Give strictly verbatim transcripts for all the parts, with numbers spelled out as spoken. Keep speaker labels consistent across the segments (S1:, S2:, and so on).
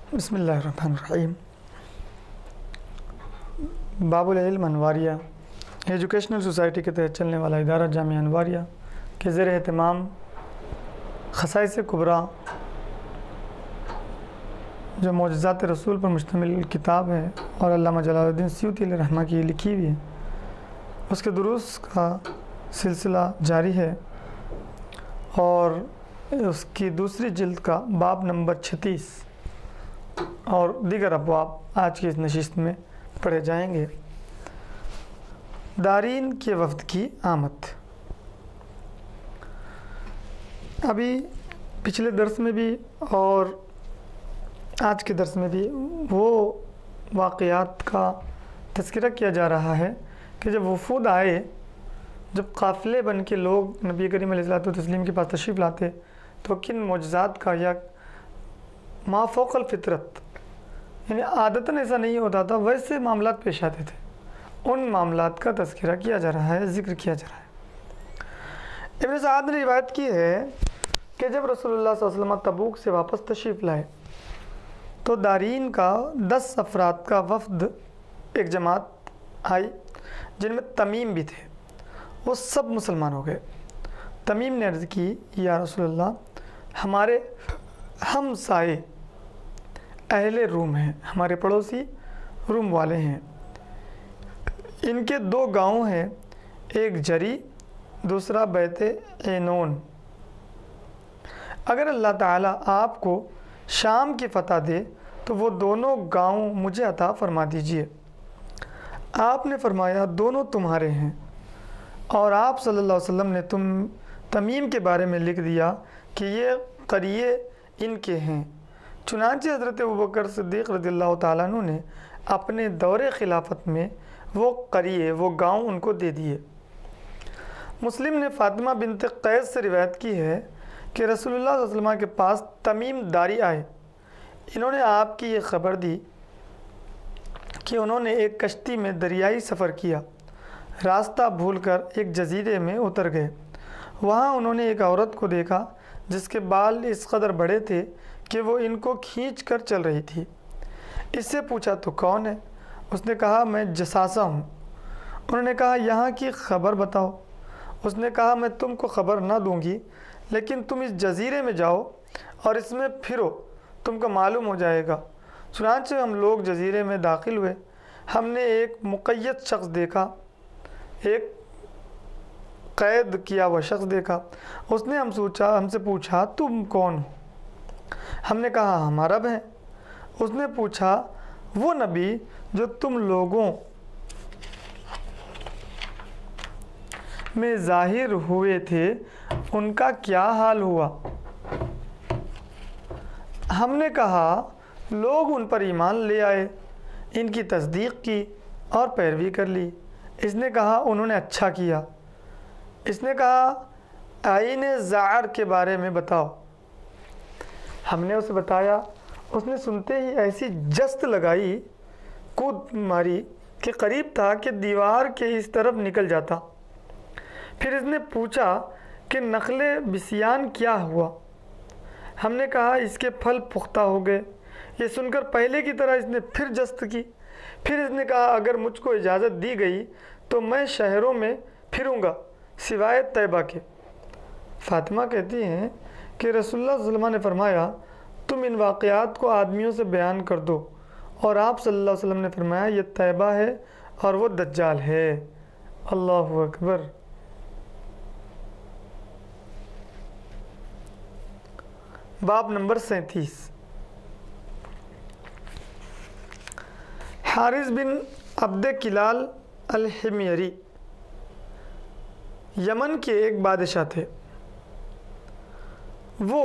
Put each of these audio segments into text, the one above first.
S1: بسم اللہ الرحمن الرحیم۔ باب العلم انواریہ ایجوکیشنل سوسائٹی کے تحت چلنے والا ادارہ جامعہ انواریہ کے زیر اہتمام خصائص کبریٰ جو معجزات رسول پر مشتمل کتاب ہے اور علامہ جلال الدین سیوطی علیہ رحمہ کی لکھی ہوئی ہے، اس کے دروس کا سلسلہ جاری ہے اور اس کی دوسری جلد کا باب نمبر چھتیس اور دیگر ابواب آج کی اس نشست میں پڑھے جائیں گے۔ دارین کے وفد کی آمد۔ ابھی پچھلے درس میں بھی اور آج کے درس میں بھی وہ واقعات کا تذکرہ کیا جا رہا ہے کہ جب وفود آئے، جب قافلے بن کے لوگ نبی کریم علیہ الصلوۃ والتسلیم کے پاس تشریف لاتے تو کن معجزات کا یا ما فوق الفطرت، یعنی عادتاً ایسا نہیں ہوتا تھا، ویسے معاملات پیش آتے تھے، ان معاملات کا تذکرہ کیا جا رہا ہے، ذکر کیا جا رہا ہے۔ ابن سعد نے روایت کی ہے کہ جب رسول اللہ صلی اللہ علیہ وسلم تبوک سے واپس تشریف لائے تو دارین کا دس افراد کا وفد ایک جماعت آئی جن میں تمیم بھی تھے، وہ سب مسلمان ہو گئے۔ تمیم نے عرض کی، یا رسول اللہ، ہمارے ہم سائے اہل روم ہیں، ہمارے پڑوسی روم والے ہیں، ان کے دو گاؤں ہیں، ایک جری دوسرا بیت اینون۔ اگر اللہ تعالیٰ آپ کو شام کی فتح دے تو وہ دونوں گاؤں مجھے عطا فرما دیجئے۔ آپ نے فرمایا دونوں تمہارے ہیں، اور آپ صلی اللہ علیہ وسلم نے تم تمیم کے بارے میں لکھ دیا کہ یہ قریے ان کے ہیں۔ چنانچہ حضرت ابوبکر صدیق رضی اللہ تعالیٰ عنہ نے اپنے دور خلافت میں وہ قریے وہ گاؤں ان کو دے دیے۔ مسلم نے فاطمہ بنت قیس سے روایت کی ہے کہ رسول اللہ صلی اللہ علیہ وسلم کے پاس تمیم داری آئے، انہوں نے آپ کی یہ خبر دی کہ انہوں نے ایک کشتی میں دریائی سفر کیا، راستہ بھول کر ایک جزیرے میں اتر گئے۔ وہاں انہوں نے ایک عورت کو دیکھا جس کے بال اس قدر بڑے تھے کہ وہ ان کو کھینچ کر چل رہی تھی۔ اس سے پوچھا تو کون ہے؟ اس نے کہا میں جساسہ ہوں۔ انہوں نے کہا یہاں کی خبر بتاؤ۔ اس نے کہا میں تم کو خبر نہ دوں گی، لیکن تم اس جزیرے میں جاؤ اور اس میں پھرو، تم کو معلوم ہو جائے گا۔ چنانچہ ہم لوگ جزیرے میں داخل ہوئے، ہم نے ایک مقید شخص دیکھا، ایک قید کیا ہوا شخص دیکھا۔ اس نے ہم سوچا ہم سے پوچھا تم کون ہو؟ ہم نے کہا ہم عرب ہیں۔ اس نے پوچھا وہ نبی جو تم لوگوں میں ظاہر ہوئے تھے ان کا کیا حال ہوا؟ ہم نے کہا لوگ ان پر ایمان لے آئے، ان کی تصدیق کی اور پیروی کر لی۔ اس نے کہا انہوں نے اچھا کیا۔ اس نے کہا آئین زعر کے بارے میں بتاؤ۔ ہم نے اسے بتایا۔ اس نے سنتے ہی ایسی جست لگائی، کود ماری کہ قریب تھا کہ دیوار کے اس طرف نکل جاتا۔ پھر اس نے پوچھا کہ نخل بسیان کیا ہوا؟ ہم نے کہا اس کے پھل پختہ ہو گئے۔ یہ سن کر پہلے کی طرح اس نے پھر جست کی۔ پھر اس نے کہا اگر مجھ کو اجازت دی گئی تو میں شہروں میں پھروں گا سوائے طیبہ کے۔ فاطمہ کہتی ہیں کہ رسول اللہ صلی اللہ علیہ وسلم نے فرمایا تم ان واقعات کو آدمیوں سے بیان کر دو، اور آپ صلی اللہ علیہ وسلم نے فرمایا یہ طیبہ ہے اور وہ دجال ہے۔ اللہ اکبر۔ باب نمبر سینتیس۔ حارث بن عبد کلال الحمیری یمن کے ایک بادشاہ تھے۔ وہ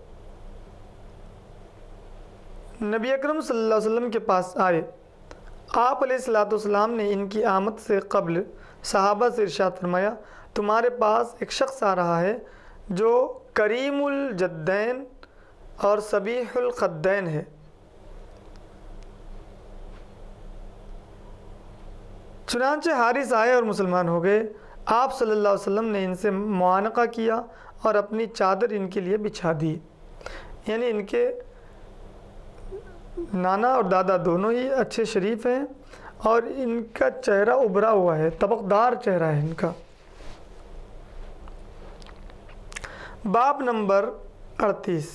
S1: نبی اکرم صلی اللہ علیہ وسلم کے پاس آئے۔ آپ علیہ الصلوۃ والسلام نے ان کی آمد سے قبل صحابہ سے ارشاد فرمایا تمہارے پاس ایک شخص آ رہا ہے جو کریم الجدین اور صبیح الخدین ہے۔ چنانچہ حارث آئے اور مسلمان ہو گئے۔ آپ صلی اللہ علیہ وسلم نے ان سے معانقہ کیا اور اپنی چادر ان کے لیے بچھا دی، یعنی ان کے نانا اور دادا دونوں ہی اچھے شریف ہیں اور ان کا چہرہ ابھرا ہوا ہے، طبقدار چہرہ ہے ان کا۔ باب نمبر اڑتیس،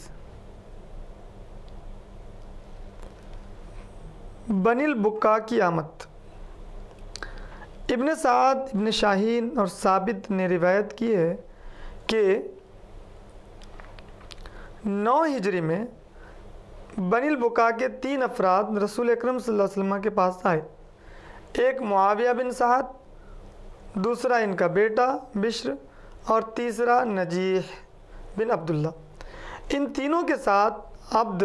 S1: بنی البکا کی آمد۔ ابن سعد، ابن شاہین اور ثابت نے روایت کی ہے کہ نو ہجری میں بنی البکا کے تین افراد رسول اکرم صلی اللہ علیہ وسلم کے پاس آئے۔ ایک معاویہ بن سعد، دوسرا ان کا بیٹا بشر اور تیسرا نجیح بن عبداللہ۔ ان تینوں کے ساتھ عبد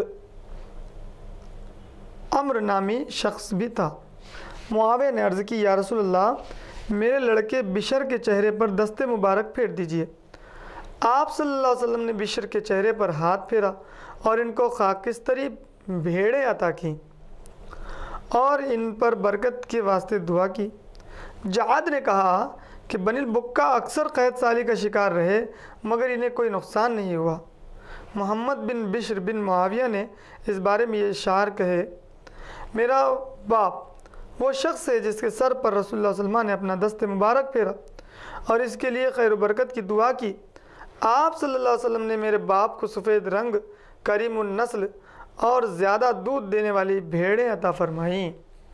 S1: عمر نامی شخص بھی تھا۔ معاویہ نے عرض کی، یا رسول اللہ، میرے لڑکے بشر کے چہرے پر دست مبارک پھیر دیجئے۔ آپ صلی اللہ علیہ وسلم نے بشر کے چہرے پر ہاتھ پھیرا اور ان کو خاکستری بھیڑیں عطا کی اور ان پر برکت کے واسطے دعا کی۔ جعد نے کہا کہ بنی البکا اکثر قحط سالی کا شکار رہے مگر انہیں کوئی نقصان نہیں ہوا۔ محمد بن بشر بن معاویہ نے اس بارے میں یہ اشعار کہے، میرا باپ وہ شخص ہے جس کے سر پر رسول اللہ صلی اللہ علیہ وسلم نے اپنا دست مبارک پھیرا اور اس کے لیے خیر و برکت کی دعا کی۔ آپ صلی اللہ علیہ وسلم نے میرے باپ کو سفید رنگ، کریم النسل اور زیادہ دودھ دینے والی بھیڑیں عطا فرمائیں۔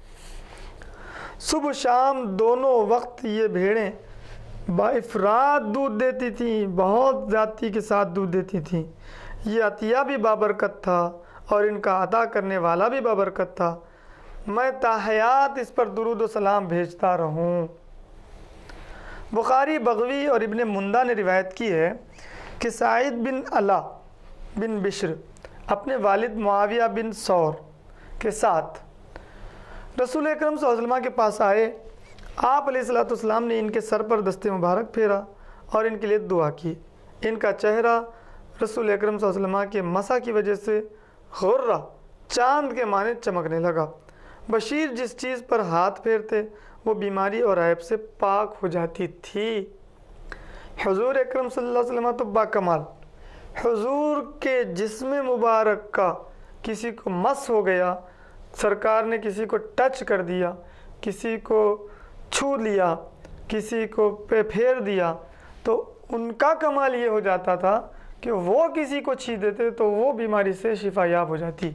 S1: صبح شام دونوں وقت یہ بھیڑیں با افراد دودھ دیتی تھیں، بہت زیادتی کے ساتھ دودھ دیتی تھیں۔ یہ عطیہ بھی بابرکت تھا اور ان کا عطا کرنے والا بھی بابرکت تھا۔ میں تاحیات اس پر درود و سلام بھیجتا رہوں۔ بخاری، بغوی اور ابن مندہ نے روایت کی ہے کہ سعید بن علا بن بشر اپنے والد معاویہ بن ثور کے ساتھ رسول اکرم صلی اللہ علیہ وسلم کے پاس آئے۔ آپ علیہ الصلوۃ والسلام نے ان کے سر پر دست مبارک پھیرا اور ان کے لیے دعا کی۔ ان کا چہرہ رسول اکرم صلی اللہ علیہ وسلم کے مسح کی وجہ سے غرہ چاند کے معنی چمکنے لگا۔ بشیر جس چیز پر ہاتھ پھیرتے وہ بیماری اور عیب سے پاک ہو جاتی تھی۔ حضور اکرم صلی اللہ علیہ وسلم تو با کمال، حضور کے جسم مبارک کا کسی کو مس ہو گیا، سرکار نے کسی کو ٹچ کر دیا، کسی کو چھو لیا، کسی کو پہ پھیر دیا، تو ان کا کمال یہ ہو جاتا تھا کہ وہ کسی کو چھو دیتے تو وہ بیماری سے شفا یاب ہو جاتی،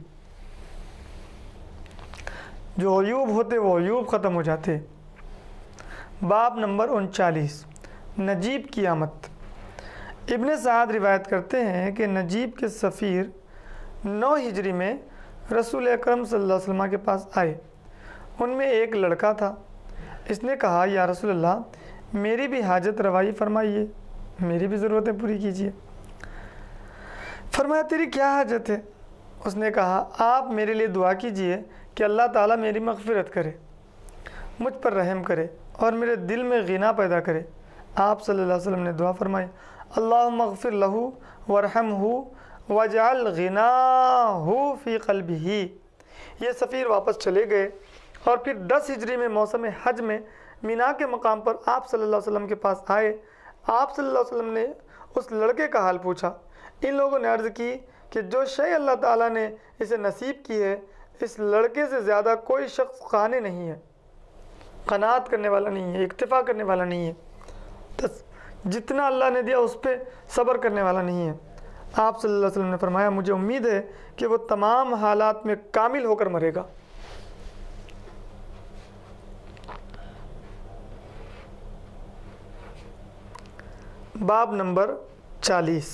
S1: جو عیوب ہوتے وہ عیوب ختم ہو جاتے۔ باب نمبر انچالیس، نجیب کی آمد۔ ابن سعد روایت کرتے ہیں کہ نجیب کے سفیر نو ہجری میں رسول اکرم صلی اللہ علیہ وسلم کے پاس آئے۔ ان میں ایک لڑکا تھا۔ اس نے کہا، یا رسول اللہ، میری بھی حاجت روائی فرمائیے، میری بھی ضرورتیں پوری کیجیے۔ فرمایا، تیری کیا حاجت ہے؟ اس نے کہا، آپ میرے لیے دعا کیجیے کہ اللہ تعالیٰ میری مغفرت کرے، مجھ پر رحم کرے اور میرے دل میں غنا پیدا کرے۔ آپ صلی اللہ علیہ وسلم نے دعا فرمائی، اللہم اغفر لہو ورحمہ وجعل غناہ فی قلبہ۔ یہ سفیر واپس چلے گئے اور پھر دس ہجری میں موسم حج میں مینا کے مقام پر آپ صلی اللہ علیہ وسلم کے پاس آئے۔ آپ صلی اللہ علیہ وسلم نے اس لڑکے کا حال پوچھا۔ ان لوگوں نے عرض کی کہ جو شے اللہ تعالیٰ نے اسے نصیب کی ہے، اس لڑکے سے زیادہ کوئی شخص قانع نہیں ہے، قناعت کرنے والا نہیں ہے، اکتفا کرنے والا نہیں ہے، جتنا اللہ نے دیا اس پہ صبر کرنے والا نہیں ہے۔ آپ صلی اللہ علیہ وسلم نے فرمایا، مجھے امید ہے کہ وہ تمام حالات میں کامل ہو کر مرے گا۔ باب نمبر چالیس،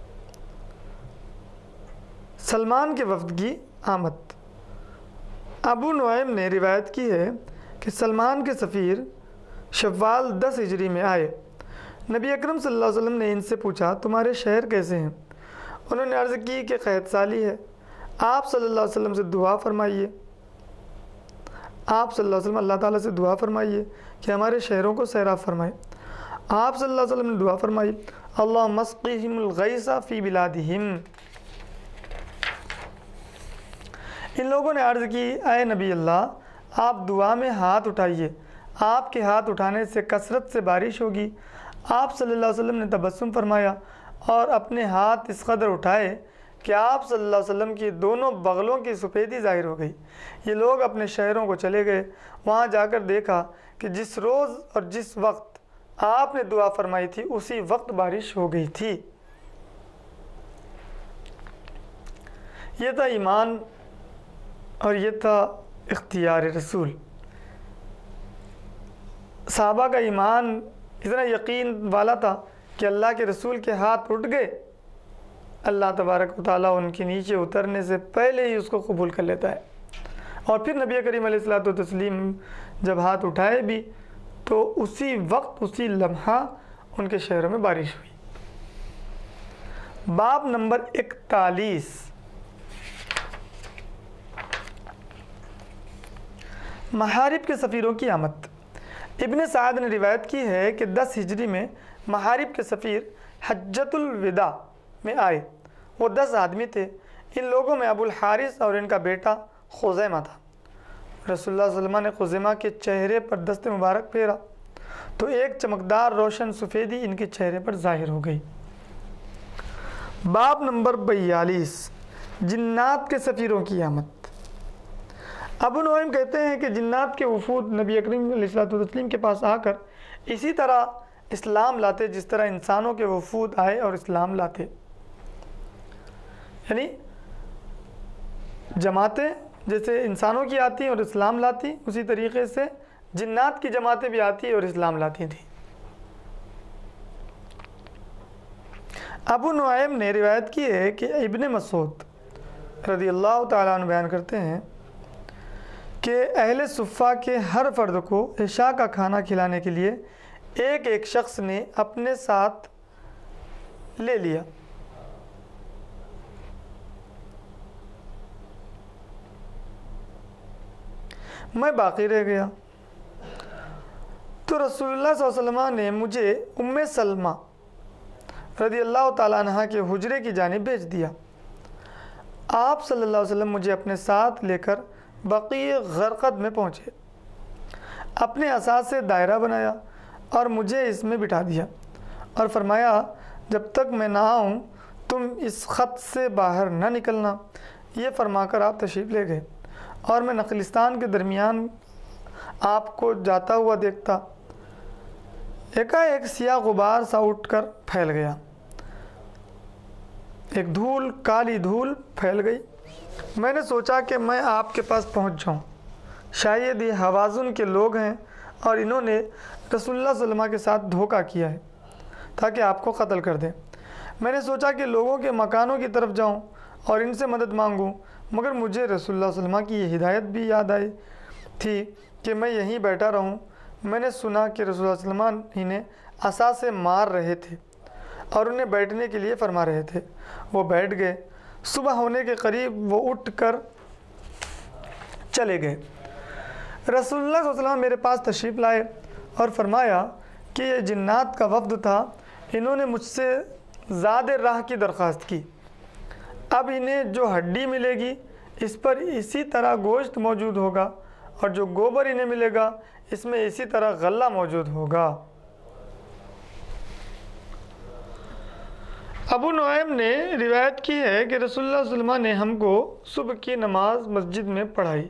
S1: سلمان کے وفد کی آمد۔ ابو نعیم نے روایت کی ہے کہ سلمان کے سفیر شوال دس ہجری میں آئے۔ نبی اکرم صلی اللہ علیہ وسلم نے ان سے پوچھا، تمہارے شہر کیسے ہیں؟ انہوں نے عرض کی کہ قحط سالی ہے۔ آپ صلی اللہ علیہ وسلم سے دعا فرمائیے آپ صلی اللہ علیہ وسلم اللہ تعالیٰ سے دعا فرمائیے کہ ہمارے شہروں کو سیراب فرمائے۔ آپ صلی اللہ علیہ وسلم نے دعا فرمائی، اللہم اسقہم الغیث فی بلادہم۔ ان لوگوں نے عرض کی، اے نبی اللہ، آپ دعا میں ہاتھ اٹھائیے، آپ کے ہاتھ اٹھانے سے کثرت سے بارش ہوگی۔ آپ صلی اللہ علیہ وسلم نے تبسم فرمایا اور اپنے ہاتھ اس قدر اٹھائے کہ آپ صلی اللہ علیہ وسلم کی دونوں بغلوں کی سفیدی ظاہر ہو گئی۔ یہ لوگ اپنے شہروں کو چلے گئے، وہاں جا کر دیکھا کہ جس روز اور جس وقت آپ نے دعا فرمائی تھی اسی وقت بارش ہو گئی تھی۔ یہ تھا ایمان اور یہ تھا اختیار رسول۔ صحابہ کا ایمان اتنا یقین والا تھا کہ اللہ کے رسول کے ہاتھ اٹھ گئے، اللہ تبارک و تعالیٰ ان کے نیچے اترنے سے پہلے ہی اس کو قبول کر لیتا ہے۔ اور پھر نبی کریم علیہ الصلوۃ والتسلیم جب ہاتھ اٹھائے بھی تو اسی وقت اسی لمحہ ان کے شہروں میں بارش ہوئی۔ باب نمبر اکتالیس، محارب کے سفیروں کی آمد۔ ابن سعد نے روایت کی ہے کہ دس ہجری میں محارب کے سفیر حجۃ الوداع میں آئے۔ وہ دس آدمی تھے۔ ان لوگوں میں ابو الحارث اور ان کا بیٹا خزیمہ تھا۔ رسول اللہ صلی اللہ علیہ وسلم نے خزیمہ کے چہرے پر دست مبارک پھیرا تو ایک چمکدار روشن سفیدی ان کے چہرے پر ظاہر ہو گئی۔ باب نمبر بیالیس، جنات کے سفیروں کی آمد۔ ابو نعیم کہتے ہیں کہ جنات کے وفود نبی اکرم علیہ الصلوۃ والتسلیم کے پاس آ کر اسی طرح اسلام لاتے جس طرح انسانوں کے وفود آئے اور اسلام لاتے، یعنی جماعتیں جیسے انسانوں کی آتی اور اسلام لاتی، اسی طریقے سے جنات کی جماعتیں بھی آتی اور اسلام لاتی تھیں۔ ابو نعیم نے روایت کی ہے کہ ابن مسعود رضی اللہ تعالیٰ عنہ بیان کرتے ہیں کہ اہل صفہ کے ہر فرد کو عشاء کا کھانا کھلانے کے لیے ایک ایک شخص نے اپنے ساتھ لے لیا۔ میں باقی رہ گیا تو رسول اللہ صلی اللہ علیہ وسلم نے مجھے ام سلمہ رضی اللہ تعالیٰ عنہ کے حجرے کی جانب بھیج دیا۔ آپ صلی اللہ علیہ وسلم مجھے اپنے ساتھ لے کر بقیع غرقد میں پہنچے، اپنے عصا سے دائرہ بنایا اور مجھے اس میں بٹھا دیا اور فرمایا جب تک میں نہ آؤں تم اس خط سے باہر نہ نکلنا۔ یہ فرما کر آپ تشریف لے گئے اور میں نخلستان کے درمیان آپ کو جاتا ہوا دیکھتا، ایک سیاہ غبار سا اٹھ کر پھیل گیا، ایک دھول کالی دھول پھیل گئی۔ میں نے سوچا کہ میں آپ کے پاس پہنچ جاؤں، شاید یہ حوازن کے لوگ ہیں اور انہوں نے رسول اللہ صلی اللہ علیہ وسلم کے ساتھ دھوکہ کیا ہے تاکہ آپ کو قتل کر دیں۔ میں نے سوچا کہ لوگوں کے مکانوں کی طرف جاؤں اور ان سے مدد مانگوں، مگر مجھے رسول اللہ صلی اللہ علیہ وسلم کی یہ ہدایت بھی یاد آئی تھی کہ میں یہیں بیٹھا رہوں۔ میں نے سنا کہ رسول اللہ صلی اللہ علیہ وسلم انہیں عصا سے مار رہے تھے اور انہیں بیٹھنے کے لیے فرما رہے تھے۔ وہ بیٹھ گئے۔ صبح ہونے کے قریب وہ اٹھ کر چلے گئے۔ رسول اللہ صلی اللہ علیہ وسلم میرے پاس تشریف لائے اور فرمایا کہ یہ جنات کا وفد تھا، انہوں نے مجھ سے زیادہ راہ کی درخواست کی۔ اب انہیں جو ہڈی ملے گی اس پر اسی طرح گوشت موجود ہوگا اور جو گوبر انہیں ملے گا اس میں اسی طرح غلہ موجود ہوگا۔ ابو نعیم نے روایت کی ہے کہ رسول اللہ صلی اللہ علیہ وسلم نے ہم کو صبح کی نماز مسجد میں پڑھائی۔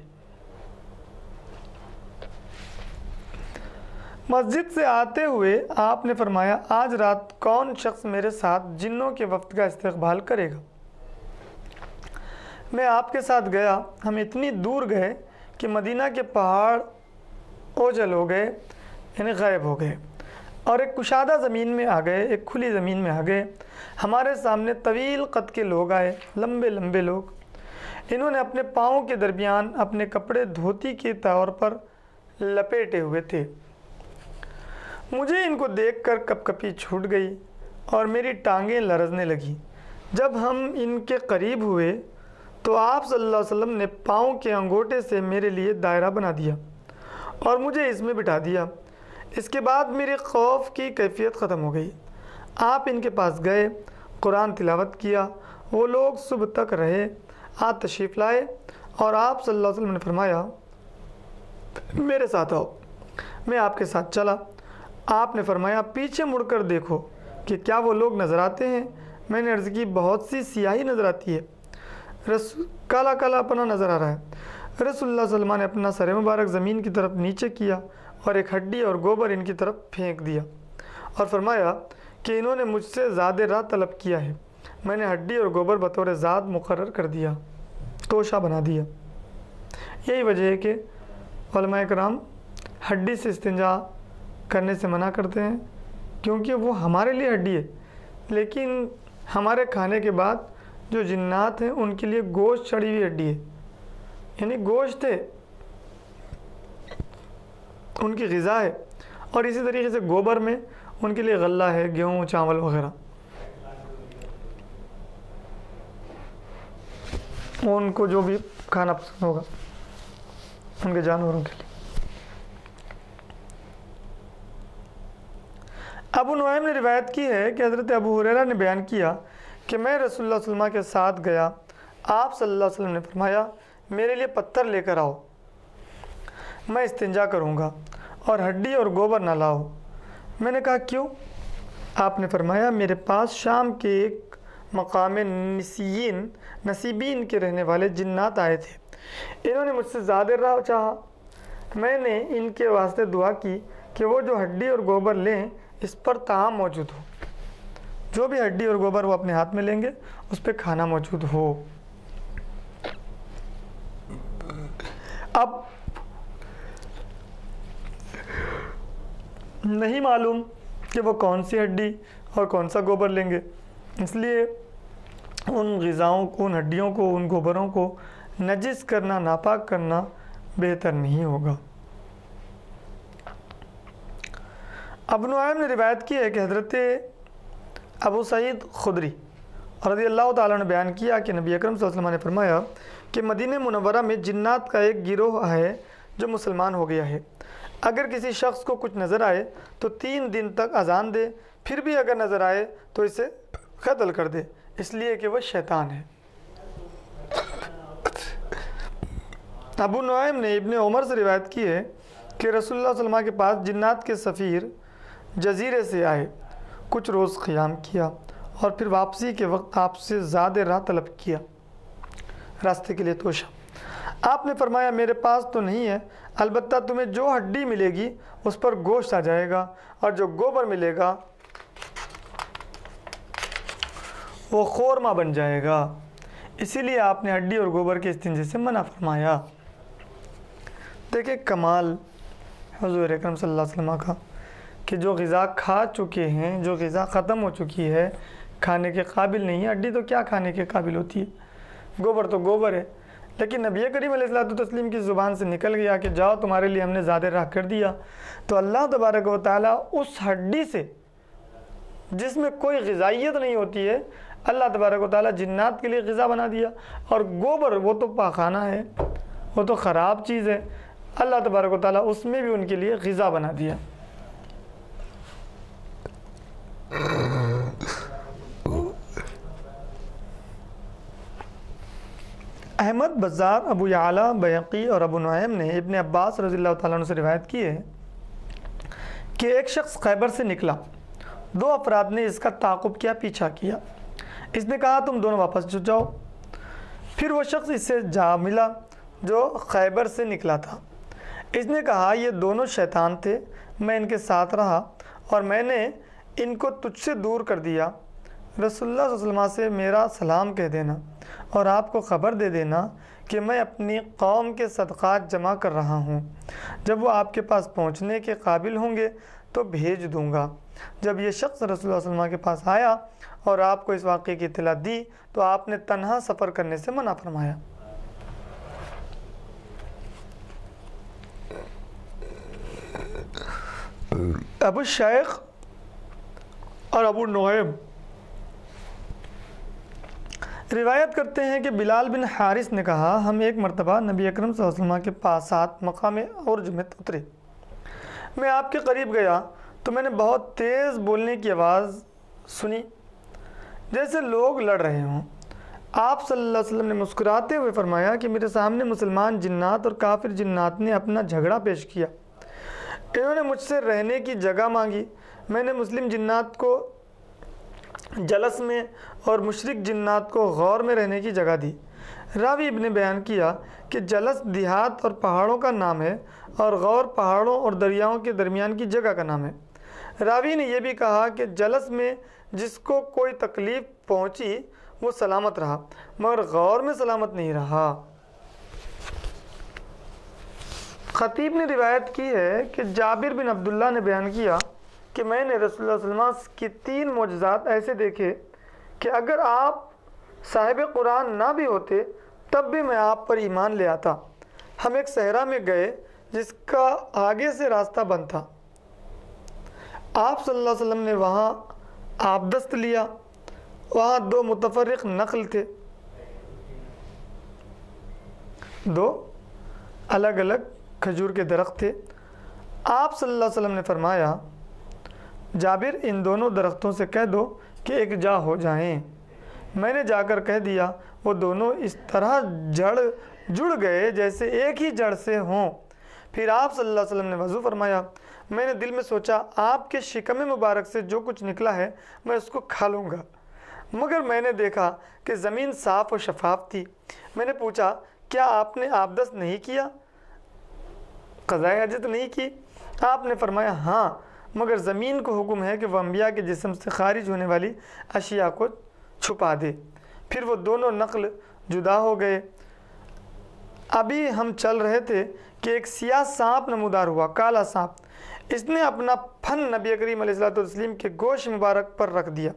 S1: مسجد سے آتے ہوئے آپ نے فرمایا آج رات کون شخص میرے ساتھ جنوں کے وفد کا استقبال کرے گا؟ میں آپ کے ساتھ گیا۔ ہم اتنی دور گئے کہ مدینہ کے پہاڑ اوجل ہو گئے، یعنی غائب ہو گئے، اور ایک کشادہ زمین میں آ گئے، ایک کھلی زمین میں آ گئے۔ ہمارے سامنے طویل قد کے لوگ آئے، لمبے لمبے لوگ۔ انہوں نے اپنے پاؤں کے درمیان اپنے کپڑے دھوتی کے طور پر لپیٹے ہوئے تھے۔ مجھے ان کو دیکھ کر کپ کپی چھوٹ گئی اور میری ٹانگیں لرزنے لگیں۔ جب ہم ان کے قریب ہوئے تو آپ صلی اللہ علیہ وسلم نے پاؤں کے انگوٹے سے میرے لیے دائرہ بنا دیا اور مجھے اس میں بٹھا دیا۔ اس کے بعد میرے خوف کی کیفیت ختم ہو گئی۔ آپ ان کے پاس گئے، قرآن تلاوت کیا۔ وہ لوگ صبح تک رہے۔ آپ تشریف لائے اور آپ صلی اللہ علیہ وسلم نے فرمایا میرے ساتھ آؤ۔ میں آپ کے ساتھ چلا۔ آپ نے فرمایا پیچھے مڑ کر دیکھو کہ کیا وہ لوگ نظر آتے ہیں؟ میں نے عرض کی بہت سی سیاہی نظر آتی ہے، رس کالا کالا پنا نظر آ رہا ہے۔ رسول اللہ صلی اللہ علیہ وسلم نے اپنا سر مبارک زمین کی طرف نیچے کیا اور ایک ہڈی اور گوبر ان کی طرف پھینک دیا اور فرمایا کہ انہوں نے مجھ سے زاد راہ طلب کیا ہے، میں نے ہڈی اور گوبر بطور زاد مقرر کر دیا، توشہ بنا دیا۔ یہی وجہ ہے کہ علماء کرام ہڈی سے استنجا کرنے سے منع کرتے ہیں، کیونکہ وہ ہمارے لیے ہڈی ہے، لیکن ہمارے کھانے کے بعد جو جنات ہیں ان کے لیے گوشت چڑھی ہوئی ہڈی ہے، یعنی گوشت ہے، ان کی غذا ہے۔ اور اسی طریقے سے گوبر میں ان کے لیے غلہ ہے، گیہوں، چاول وغیرہ، ان کو جو بھی کھانا پسند ہوگا ان کے جانوروں کے لیے۔ ابو نعیم نے روایت کی ہے کہ حضرت ابو ہریرہ نے بیان کیا کہ میں رسول اللہ صلی اللہ علیہ وسلم کے ساتھ گیا، آپ صلی اللہ علیہ وسلم نے فرمایا میرے لیے پتھر لے کر آؤ، میں استنجا کروں گا، اور ہڈی اور گوبر نہ لاؤ۔ میں نے کہا کیوں؟ آپ نے فرمایا میرے پاس شام کے ایک مقام نسیین نصیبین کے رہنے والے جنات آئے تھے، انہوں نے مجھ سے زیادہ راہ چاہا، میں نے ان کے واسطے دعا کی کہ وہ جو ہڈی اور گوبر لیں اس پر طعام موجود ہو، جو بھی ہڈی اور گوبر وہ اپنے ہاتھ میں لیں گے اس پہ کھانا موجود ہو۔ اب نہیں معلوم کہ وہ کون سی ہڈی اور کون سا گوبر لیں گے، اس لیے ان غذاؤں کو، ان ہڈیوں کو، ان گوبروں کو نجس کرنا، ناپاک کرنا بہتر نہیں ہوگا۔ ابو نعیم نے روایت کی ہے کہ حضرت ابو سعید خدری رضی اللہ تعالیٰ نے بیان کیا کہ نبی اکرم صلی اللہ علیہ وسلم نے فرمایا کہ مدینہ منورہ میں جنات کا ایک گروہ ہے جو مسلمان ہو گیا ہے، اگر کسی شخص کو کچھ نظر آئے تو تین دن تک اذان دے، پھر بھی اگر نظر آئے تو اسے قتل کر دے، اس لیے کہ وہ شیطان ہے۔ ابو نعیم نے ابن عمر سے روایت کی ہے کہ رسول اللہ صلی اللہ علیہ وسلم کے پاس جنات کے سفیر جزیرے سے آئے، کچھ روز قیام کیا اور پھر واپسی کے وقت آپ سے زیادہ راہ طلب کیا، راستے کے لیے توشہ۔ آپ نے فرمایا میرے پاس تو نہیں ہے، البتہ تمہیں جو ہڈی ملے گی اس پر گوشت آ جائے گا، اور جو گوبر ملے گا وہ خورما بن جائے گا، اسی لیے آپ نے ہڈی اور گوبر کے استنجے سے منع فرمایا۔ دیکھیں کمال حضور اکرم صلی اللہ علیہ وسلم کا کہ جو غذا کھا چکے ہیں، جو غذا ختم ہو چکی ہے، کھانے کے قابل نہیں ہے، ہڈی تو کیا کھانے کے قابل ہوتی ہے، گوبر تو گوبر ہے، لیکن نبی کریم علیہ الصلوۃ والتسلیم کی زبان سے نکل گیا کہ جاؤ تمہارے لیے ہم نے زیادہ راہ کر دیا، تو اللہ تبارک و تعالیٰ اس ہڈی سے جس میں کوئی غذائیت نہیں ہوتی ہے، اللہ تبارک و تعالیٰ جنات کے لیے غذا بنا دیا، اور گوبر وہ تو پاخانہ ہے، وہ تو خراب چیز ہے، اللہ تبارک و تعالیٰ اس میں بھی ان کے لیے غذا بنا دیا۔ احمد، بزار، ابو یعلا، بیہقی اور ابو نعیم نے ابن عباس رضی اللہ تعالیٰ عنہ سے روایت کی ہے کہ ایک شخص خیبر سے نکلا، دو افراد نے اس کا تعاقب کیا، پیچھا کیا، اس نے کہا تم دونوں واپس جاؤ، پھر وہ شخص اس سے جا ملا جو خیبر سے نکلا تھا، اس نے کہا یہ دونوں شیطان تھے، میں ان کے ساتھ رہا اور میں نے ان کو تجھ سے دور کر دیا، رسول اللہ صلی اللہ علیہ وسلم سے میرا سلام کہہ دینا اور آپ کو خبر دے دینا کہ میں اپنی قوم کے صدقات جمع کر رہا ہوں، جب وہ آپ کے پاس پہنچنے کے قابل ہوں گے تو بھیج دوں گا۔ جب یہ شخص رسول اللہ صلی اللہ علیہ وسلم کے پاس آیا اور آپ کو اس واقعے کی اطلاع دی تو آپ نے تنہا سفر کرنے سے منع فرمایا۔ ابو شیخ اور ابو نعیم روایت کرتے ہیں کہ بلال بن حارث نے کہا ہم ایک مرتبہ نبی اکرم صلی اللہ علیہ وسلم کے پاسات مقام عرج میں اترے، میں آپ کے قریب گیا تو میں نے بہت تیز بولنے کی آواز سنی جیسے لوگ لڑ رہے ہوں۔ آپ صلی اللہ علیہ وسلم نے مسکراتے ہوئے فرمایا کہ میرے سامنے مسلمان جنات اور کافر جنات نے اپنا جھگڑا پیش کیا، انہوں نے مجھ سے رہنے کی جگہ مانگی، میں نے مسلم جنات کو جلس میں اور مشرک جنات کو غور میں رہنے کی جگہ دی۔ راوی ابن بیان کیا کہ جلس دیہات اور پہاڑوں کا نام ہے اور غور پہاڑوں اور دریاؤں کے درمیان کی جگہ کا نام ہے۔ راوی نے یہ بھی کہا کہ جلس میں جس کو کوئی تکلیف پہنچی وہ سلامت رہا، مگر غور میں سلامت نہیں رہا۔ خطیب نے روایت کی ہے کہ جابر بن عبداللہ نے بیان کیا کہ میں نے رسول اللہ صلی اللہ علیہ وسلم کی تین معجزات ایسے دیکھے کہ اگر آپ صاحب قرآن نہ بھی ہوتے تب بھی میں آپ پر ایمان لے آتا۔ ہم ایک صحرا میں گئے جس کا آگے سے راستہ بند تھا۔ آپ صلی اللہ علیہ وسلم نے وہاں آبدست لیا، وہاں دو متفرق نخل تھے، دو الگ الگ کھجور کے درخت تھے۔ آپ صلی اللہ علیہ وسلم نے فرمایا، جابر ان دونوں درختوں سے کہہ دو کہ ایک جا ہو جائیں۔ میں نے جا کر کہہ دیا، وہ دونوں اس طرح جڑ جڑ گئے جیسے ایک ہی جڑ سے ہوں۔ پھر آپ صلی اللہ علیہ وسلم نے وضو فرمایا۔ میں نے دل میں سوچا آپ کے شکم مبارک سے جو کچھ نکلا ہے میں اس کو کھا لوں گا، مگر میں نے دیکھا کہ زمین صاف و شفاف تھی۔ میں نے پوچھا، کیا آپ نے آبدست نہیں کیا، قضائے حاجت نہیں کی؟ آپ نے فرمایا، ہاں، مگر زمین کو حکم ہے کہ وہ انبیاء کے جسم سے خارج ہونے والی اشیاء کو چھپا دے۔ پھر وہ دونوں نخل جدا ہو گئے۔ ابھی ہم چل رہے تھے کہ ایک سیاہ سانپ نمودار ہوا، کالا سانپ۔ اس نے اپنا پھن نبی کریم علیہ الصلوۃ والتسلیم کے گوشت مبارک پر رکھ دیا،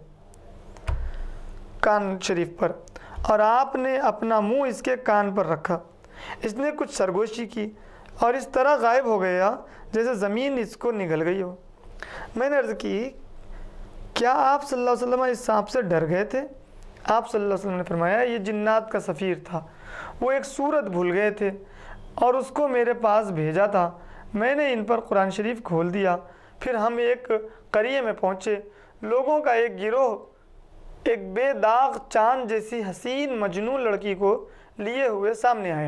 S1: کان شریف پر، اور آپ نے اپنا منہ اس کے کان پر رکھا۔ اس نے کچھ سرگوشی کی اور اس طرح غائب ہو گیا جیسے زمین اس کو نگل گئی ہو۔ میں نے عرض کی، کیا آپ صلی اللہ علیہ وسلم اس سانپ سے ڈر گئے تھے؟ آپ صلی اللہ علیہ وسلم نے فرمایا، یہ جنات کا سفیر تھا، وہ ایک سورت بھول گئے تھے اور اس کو میرے پاس بھیجا تھا۔ میں نے ان پر قرآن شریف کھول دیا۔ پھر ہم ایک قریے میں پہنچے۔ لوگوں کا ایک گروہ ایک بے داغ چاند جیسی حسین مجنون لڑکی کو لیے ہوئے سامنے آیا،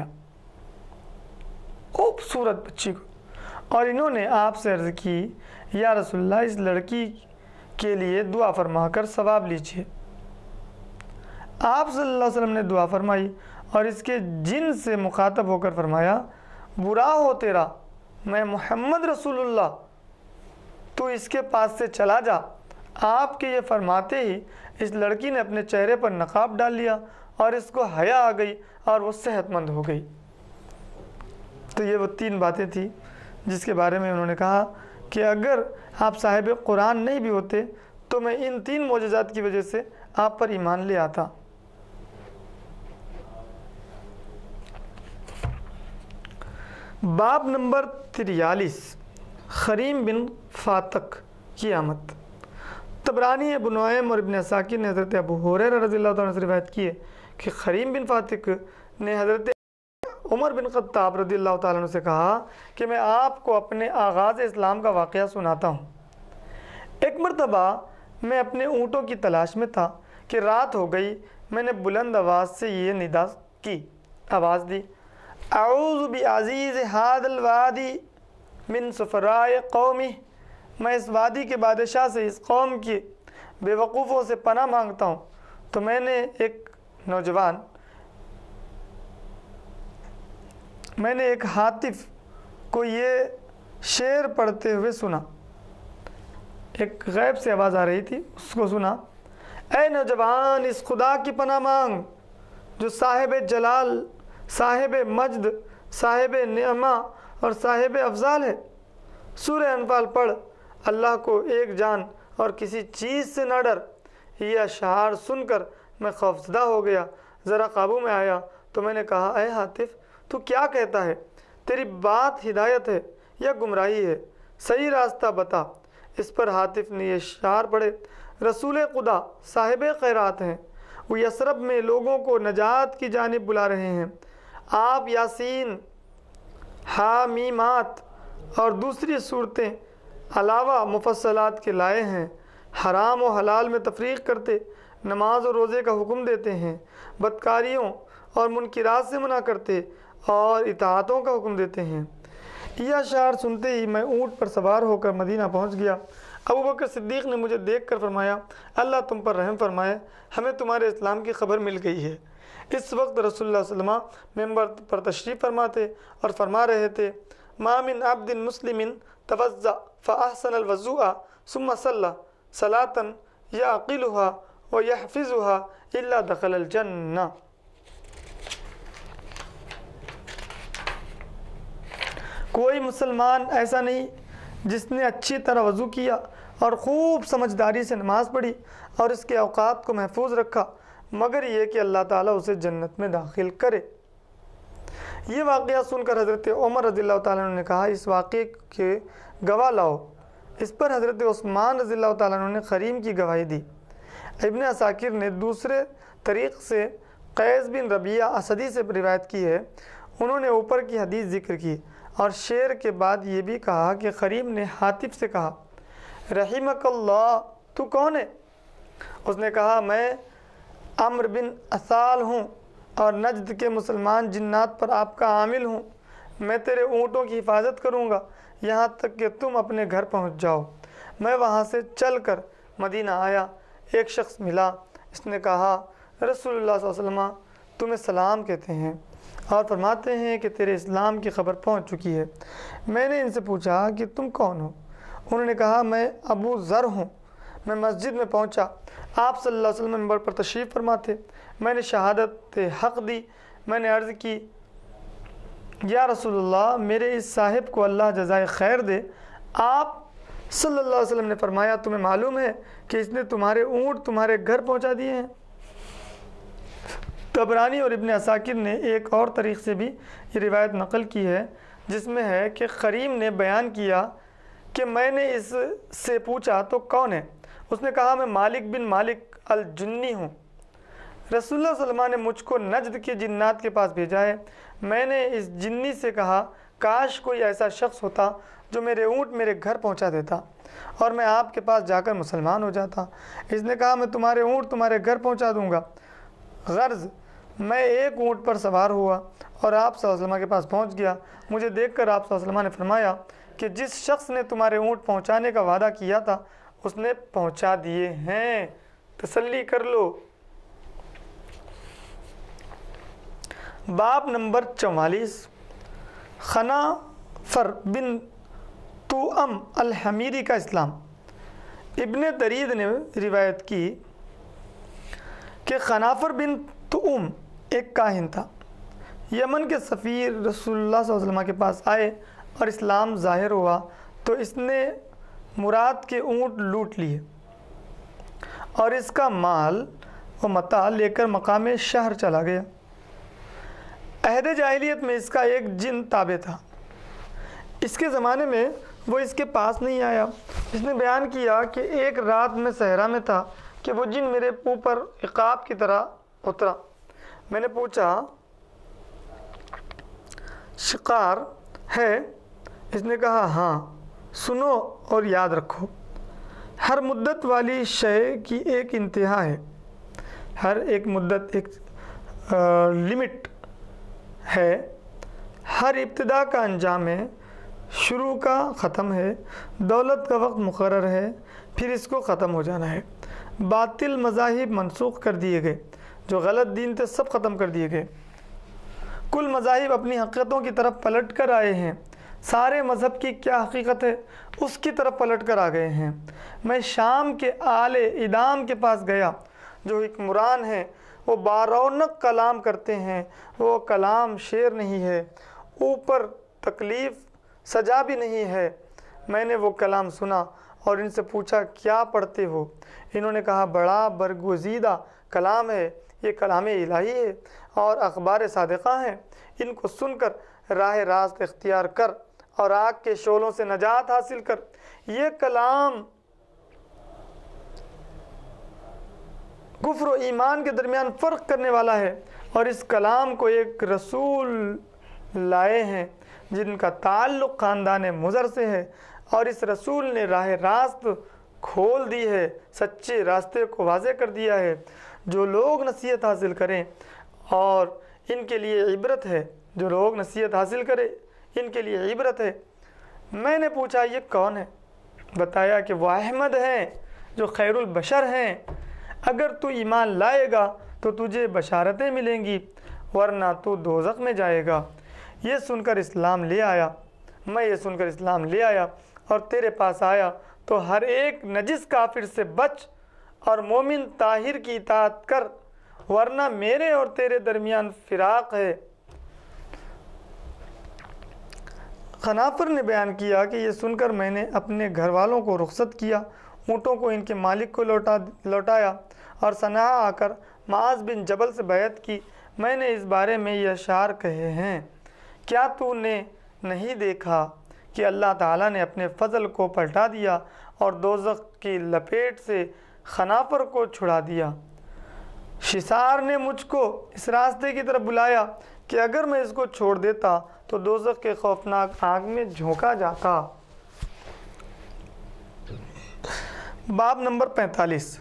S1: خوبصورت بچی کو، اور انہوں نے آپ سے عرض کی، یا رسول اللہ، اس لڑکی کے لیے دعا فرما کر ثواب لیجیے۔ آپ صلی اللہ علیہ وسلم نے دعا فرمائی اور اس کے جن سے مخاطب ہو کر فرمایا، برا ہو تیرا، میں محمد رسول اللہ، تو اس کے پاس سے چلا جا۔ آپ کے یہ فرماتے ہی اس لڑکی نے اپنے چہرے پر نقاب ڈال لیا اور اس کو حیا آ گئی اور وہ صحت مند ہو گئی۔ تو یہ وہ تین باتیں تھیں جس کے بارے میں انہوں نے کہا کہ اگر آپ صاحب قرآن نہیں بھی ہوتے تو میں ان تین معجزات کی وجہ سے آپ پر ایمان لے آتا۔ باب نمبر تریالیس، خریم بن فاتق کی آمد۔ طبرانی، ابو نعیم اور ابن عساکر نے حضرت ابو ہریرہ رضی اللہ تعالیٰ عنہ سے روایت کی ہے کہ خریم بن فاتق نے حضرت عمر بن خطاب رضی اللہ تعالیٰ عنہ سے کہا کہ میں آپ کو اپنے آغاز اسلام کا واقعہ سناتا ہوں۔ ایک مرتبہ میں اپنے اونٹوں کی تلاش میں تھا کہ رات ہو گئی۔ میں نے بلند آواز سے یہ ندا کی، آواز دی، اعوذ بعزیز ھذا الوادی من سفراء قومی، میں اس وادی کے بادشاہ سے، اس قوم کے بے وقوفوں سے پناہ مانگتا ہوں۔ تو میں نے ایک نوجوان میں نے ایک ہاتف کو یہ شعر پڑھتے ہوئے سنا، ایک غیب سے آواز آ رہی تھی، اس کو سنا، اے نوجوان، اس خدا کی پناہ مانگ جو صاحب جلال، صاحب مجد، صاحب نعمہ اور صاحب افضال ہے۔ سورہ انفال پڑھ، اللہ کو ایک جان اور کسی چیز سے نہ ڈر۔ یہ اشعار سن کر میں خوفزدہ ہو گیا، ذرا قابو میں آیا تو میں نے کہا، اے ہاتف، تو کیا کہتا ہے؟ تیری بات ہدایت ہے یا گمراہی ہے؟ صحیح راستہ بتا۔ اس پر ہاتف نے یہ اشعار پڑھے، رسول خدا صاحب خیرات ہیں، وہ یثرب میں لوگوں کو نجات کی جانب بلا رہے ہیں۔ آپ یاسین، حامیمات اور دوسری صورتیں علاوہ مفصلات کے لائے ہیں، حرام و حلال میں تفریق کرتے، نماز و روزے کا حکم دیتے ہیں، بدکاریوں اور منکرات سے منع کرتے اور اطاعتوں کا حکم دیتے ہیں۔ یہ اشعار سنتے ہی میں اونٹ پر سوار ہو کر مدینہ پہنچ گیا۔ ابو بکر صدیق نے مجھے دیکھ کر فرمایا اللہ تم پر رحم فرمائے، ہمیں تمہارے اسلام کی خبر مل گئی ہے۔ اس وقت رسول اللہ صلی اللہ علیہ وسلم ممبر پر تشریف فرما تھے اور فرما رہے تھے ما من عبد مسلم توضأ فأحسن الوضوء ثم صلى صلاة يعقلها ويحفظها إلا دخل الجنة۔ کوئی مسلمان ایسا نہیں جس نے اچھی طرح وضو کیا اور خوب سمجھداری سے نماز پڑھی اور اس کے اوقات کو محفوظ رکھا مگر یہ کہ اللہ تعالیٰ اسے جنت میں داخل کرے۔ یہ واقعہ سن کر حضرت عمر رضی اللہ تعالیٰ عنہ نے کہا اس واقعے کے گواہ لاؤ۔ اس پر حضرت عثمان رضی اللہ تعالیٰ عنہ نے خریم کی گواہی دی۔ ابن عساکر نے دوسرے طریق سے قیس بن ربیعہ اسدی سے روایت کی ہے، انہوں نے اوپر کی حدیث ذکر کی اور شعر کے بعد یہ بھی کہا کہ خریم نے حاتب سے کہا رحمک اللہ تو کون ہے؟ اس نے کہا میں عمر بن اسال ہوں اور نجد کے مسلمان جنات پر آپ کا عامل ہوں، میں تیرے اونٹوں کی حفاظت کروں گا یہاں تک کہ تم اپنے گھر پہنچ جاؤ۔ میں وہاں سے چل کر مدینہ آیا، ایک شخص ملا، اس نے کہا رسول اللہ صلی اللہ علیہ وسلم تمہیں سلام کہتے ہیں اور فرماتے ہیں کہ تیرے اسلام کی خبر پہنچ چکی ہے۔ میں نے ان سے پوچھا کہ تم کون ہو؟ انہوں نے کہا میں ابو ذر ہوں۔ میں مسجد میں پہنچا، آپ صلی اللہ علیہ وسلم منبر پر تشریف فرما تھے، میں نے شہادت حق دی، میں نے عرض کی یا رسول اللہ میرے اس صاحب کو اللہ جزائے خیر دے۔ آپ صلی اللہ علیہ وسلم نے فرمایا تمہیں معلوم ہے کہ اس نے تمہارے اونٹ تمہارے گھر پہنچا دیے ہیں۔ طبرانی اور ابن عساکر نے ایک اور طریق سے بھی یہ روایت نقل کی ہے جس میں ہے کہ خریم نے بیان کیا کہ میں نے اس سے پوچھا تو کون ہے؟ اس نے کہا میں مالک بن مالک الجنی ہوں، رسول اللہ صلی اللہ علیہ وسلم نے مجھ کو نجد کے جنات کے پاس بھیجا ہے۔ میں نے اس جنی سے کہا کاش کوئی ایسا شخص ہوتا جو میرے اونٹ میرے گھر پہنچا دیتا اور میں آپ کے پاس جا کر مسلمان ہو جاتا۔ اس نے کہا میں تمہارے اونٹ تمہارے گھر پہنچا دوں گا۔ غرض میں ایک اونٹ پر سوار ہوا اور آپ صلی اللہ علیہ وسلم کے پاس پہنچ گیا۔ مجھے دیکھ کر آپ صلی اللہ علیہ وسلم نے فرمایا کہ جس شخص نے تمہارے اونٹ پہنچانے کا وعدہ کیا تھا اس نے پہنچا دیے ہیں، تسلی کر لو۔ باب نمبر چوالیس، خنافر بن توأم الحمیری کا اسلام۔ ابن درید نے روایت کی کہ خنافر بن توأم ایک کاہن تھا، یمن کے سفیر رسول اللہ صلی اللہ علیہ وسلم کے پاس آئے اور اسلام ظاہر ہوا تو اس نے مراد کے اونٹ لوٹ لیے اور اس کا مال و متاع لے کر مقام شہر چلا گیا۔ عہد جاہلیت میں اس کا ایک جن تابع تھا، اس کے زمانے میں وہ اس کے پاس نہیں آیا۔ اس نے بیان کیا کہ ایک رات میں صحرا میں تھا کہ وہ جن میرے اوپر عقاب کی طرح اترا۔ میں نے پوچھا شکار ہے؟ اس نے کہا ہاں۔ سنو اور یاد رکھو، ہر مدت والی شے کی ایک انتہا ہے، ہر ایک مدت ایک لمٹ ہے، ہر ابتدا کا انجام ہے، شروع کا ختم ہے، دولت کا وقت مقرر ہے، پھر اس کو ختم ہو جانا ہے۔ باطل مذاہب منسوخ کر دیے گئے، جو غلط دین تھے سب ختم کر دیے گئے، کل مذاہب اپنی حقیقتوں کی طرف پلٹ کر آئے ہیں، سارے مذہب کی کیا حقیقت ہے اس کی طرف پلٹ کر آ گئے ہیں۔ میں شام کے آل ادام کے پاس گیا جو حکمران ہیں، وہ بارونق کلام کرتے ہیں، وہ کلام شعر نہیں ہے، اوپر تکلیف سجا بھی نہیں ہے۔ میں نے وہ کلام سنا اور ان سے پوچھا کیا پڑھتے ہو؟ انہوں نے کہا بڑا برگزیدہ کلام ہے، یہ کلام الہی ہے اور اخبار صادقہ ہیں، ان کو سن کر راہ راست اختیار کر اور آگ کے شعلوں سے نجات حاصل کر۔ یہ کلام کفر و ایمان کے درمیان فرق کرنے والا ہے اور اس کلام کو ایک رسول لائے ہیں جن کا تعلق خاندان مضر سے ہے، اور اس رسول نے راہ راست کھول دی ہے، سچے راستے کو واضح کر دیا ہے۔ جو لوگ نصیحت حاصل کریں اور ان کے لیے عبرت ہے، جو لوگ نصیحت حاصل کریں ان کے لیے عبرت ہے۔ میں نے پوچھا یہ کون ہے؟ بتایا کہ وہ احمد ہیں جو خیر البشر ہیں، اگر تو ایمان لائے گا تو تجھے بشارتیں ملیں گی ورنہ تو دوزخ میں جائے گا۔ یہ سن کر اسلام لے آیا میں یہ سن کر اسلام لے آیا اور تیرے پاس آیا تو ہر ایک نجس کافر سے بچ اور مومن طاہر کی اطاعت کر، ورنہ میرے اور تیرے درمیان فراق ہے۔ خنافر نے بیان کیا کہ یہ سن کر میں نے اپنے گھر والوں کو رخصت کیا، اونٹوں کو ان کے مالک کو لوٹا لوٹایا اور صنعا آ کر معاذ بن جبل سے بیعت کی۔ میں نے اس بارے میں یہ اشعار کہے ہیں، کیا تو نے نہیں دیکھا کہ اللہ تعالیٰ نے اپنے فضل کو پلٹا دیا اور دوزخ کی لپیٹ سے خنافر کو چھڑا دیا۔ شسار نے مجھ کو اس راستے کی طرف بلایا کہ اگر میں اس کو چھوڑ دیتا تو دوزخ کے خوفناک آگ میں جھونکا جاتا۔ باب نمبر پینتالیس۔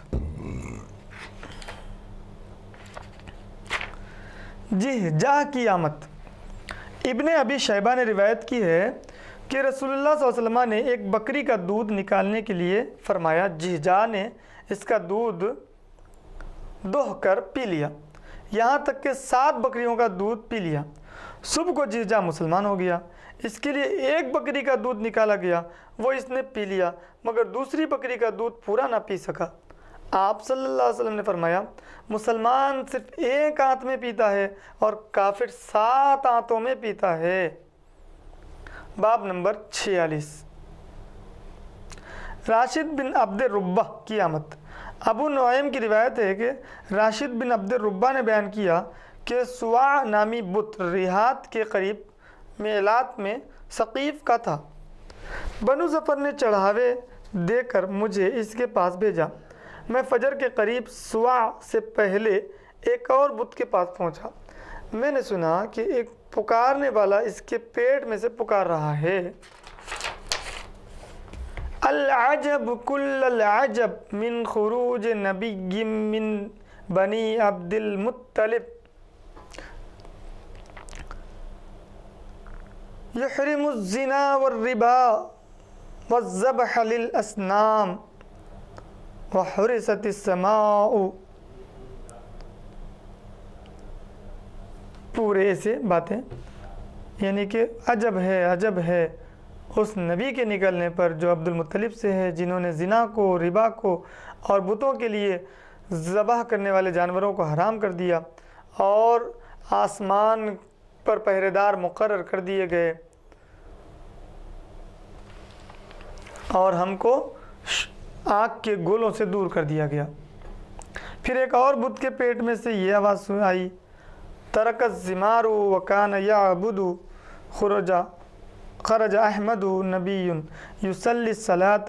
S1: جی جا کی آمد۔ ابن ابی شیبہ نے روایت کی ہے کہ رسول اللہ صلی اللہ علیہ وسلم نے ایک بکری کا دودھ نکالنے کے لیے فرمایا، جہجا نے اس کا دودھ دوہ کر پی لیا، یہاں تک کہ سات بکریوں کا دودھ پی لیا۔ صبح کو جہجا مسلمان ہو گیا، اس کے لیے ایک بکری کا دودھ نکالا گیا، وہ اس نے پی لیا مگر دوسری بکری کا دودھ پورا نہ پی سکا۔ آپ صلی اللہ علیہ وسلم نے فرمایا، مسلمان صرف ایک آنت میں پیتا ہے اور کافر سات آنتوں میں پیتا ہے۔ باب نمبر چھیالیس۔ راشد بن عبد الربہ کی آمد۔ ابو نعیم کی روایت ہے کہ راشد بن عبد الربہ نے بیان کیا کہ سوا نامی بت ریحات کے قریب میلات میں ثقیف کا تھا۔ بنو ظفر نے چڑھاوے دے کر مجھے اس کے پاس بھیجا۔ میں فجر کے قریب سوا سے پہلے ایک اور بت کے پاس پہنچا۔ میں نے سنا کہ ایک پکارنے والا اس کے پیٹ میں سے پکار رہا ہے، العجب کل العجب من خروج نبی من بنی عبد المطلب یحرم الزنا والربا والذبح للأصنام وحرست السماء۔ پورے ایسے باتیں، یعنی کہ عجب ہے عجب ہے اس نبی کے نکلنے پر جو عبد المطلب سے ہے، جنہوں نے زنا کو، ربا کو اور بتوں کے لیے ذبح کرنے والے جانوروں کو حرام کر دیا اور آسمان پر پہرے دار مقرر کر دیے گئے اور ہم کو آگ کے گولوں سے دور کر دیا گیا۔ پھر ایک اور بت کے پیٹ میں سے یہ آواز آئی، ترک الزمار وکان یعبد خرج خرج احمد نبی یصلی الصلاۃ۔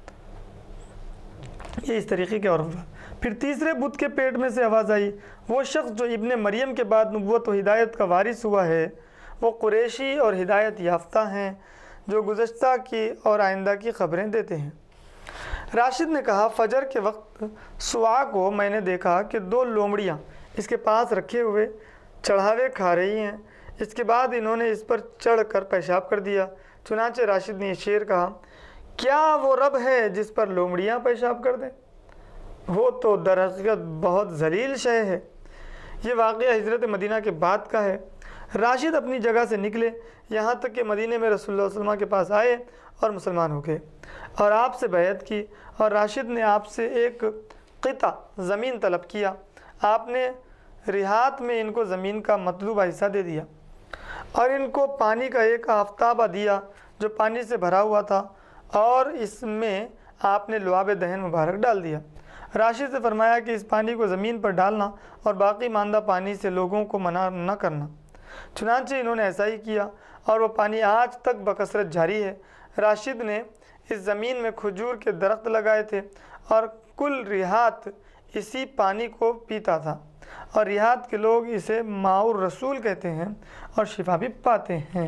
S1: یہ اس طریقے کے اور ہوا۔ پھر تیسرے بت کے پیٹ میں سے آواز آئی، وہ شخص جو ابن مریم کے بعد نبوت و ہدایت کا وارث ہوا ہے، وہ قریشی اور ہدایت یافتہ ہیں جو گزشتہ کی اور آئندہ کی خبریں دیتے ہیں۔ راشد نے کہا، فجر کے وقت سوا کو میں نے دیکھا کہ دو لومڑیاں اس کے پاس رکھے ہوئے چڑھاوے کھا رہی ہیں، اس کے بعد انہوں نے اس پر چڑھ کر پیشاب کر دیا۔ چنانچہ راشد نے یہ شعر کہا، کیا وہ رب ہے جس پر لومڑیاں پیشاب کر دیں؟ وہ تو در حقیقت بہت ذلیل شے ہے۔ یہ واقعہ ہجرت مدینہ کے بعد کا ہے۔ راشد اپنی جگہ سے نکلے یہاں تک کہ مدینہ میں رسول اللہ صلی اللہ علیہ وسلم کے پاس آئے اور مسلمان ہو گئے اور آپ سے بیعت کی، اور راشد نے آپ سے ایک قطع زمین طلب کیا۔ آپ نے ریحات میں ان کو زمین کا مطلوبہ حصہ دے دیا اور ان کو پانی کا ایک آفتابہ دیا جو پانی سے بھرا ہوا تھا، اور اس میں آپ نے لعاب دہن مبارک ڈال دیا۔ راشد سے فرمایا کہ اس پانی کو زمین پر ڈالنا اور باقی ماندہ پانی سے لوگوں کو منع نہ کرنا۔ چنانچہ انہوں نے ایسا ہی کیا اور وہ پانی آج تک بکثرت جاری ہے۔ راشد نے اس زمین میں کھجور کے درخت لگائے تھے اور کل ریحات اسی پانی کو پیتا تھا، اور ریحات کے لوگ اسے ماء الرسول کہتے ہیں اور شفا بھی پاتے ہیں۔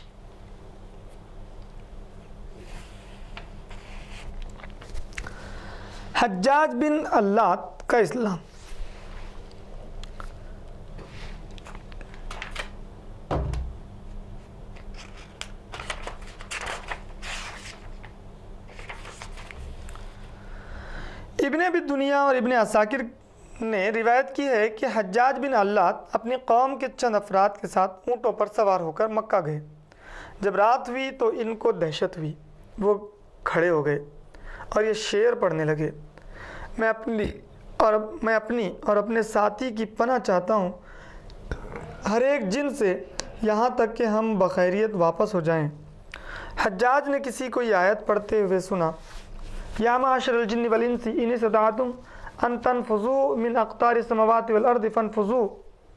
S1: حجاج بن اللات کا اسلام۔ ابن ابی دنیا اور ابن عساکر نے روایت کی ہے کہ حجاج بن علات اپنی قوم کے چند افراد کے ساتھ اونٹوں پر سوار ہو کر مکہ گئے۔ جب رات ہوئی تو ان کو دہشت ہوئی، وہ کھڑے ہو گئے اور یہ شعر پڑھنے لگے، میں اپنی اور میں اپنی اور اپنے ساتھی کی پناہ چاہتا ہوں ہر ایک جن سے، یہاں تک کہ ہم بخیریت واپس ہو جائیں۔ حجاج نے کسی کو یہ آیت پڑھتے ہوئے سنا، یا معاشر الجن والانس ان استطعتم ان تنفذوا من اقطار السماوات والارض فانفذوا۔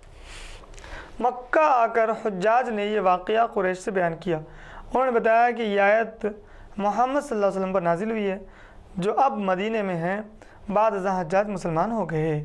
S1: مکہ آ کر حجاج نے یہ واقعہ قریش سے بیان کیا۔ انہوں نے بتایا کہ یہ آیت محمد صلی اللہ علیہ وسلم پر نازل ہوئی ہے جو اب مدینے میں ہیں، بعد ازاں حجاج مسلمان ہو گئے۔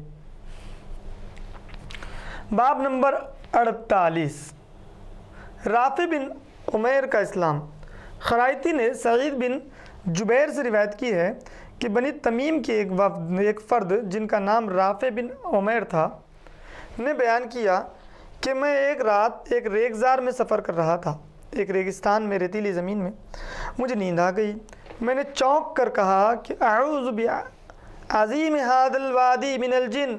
S1: باب نمبر اڑتالیس، رافع بن عمیر کا اسلام۔ خرائطی نے سعید بن جبیر سے روایت کی ہے کہ بنی تمیم کے ایک وفد ایک فرد جن کا نام رافع بن عمیر تھا نے بیان کیا کہ میں ایک رات ایک ریگزار میں سفر کر رہا تھا، ایک ریگستان میں ریتیلی زمین میں۔ مجھے نیند آ گئی، میں نے چونک کر کہا کہ اعوذ بعظیم ھذا الوادی من الجن،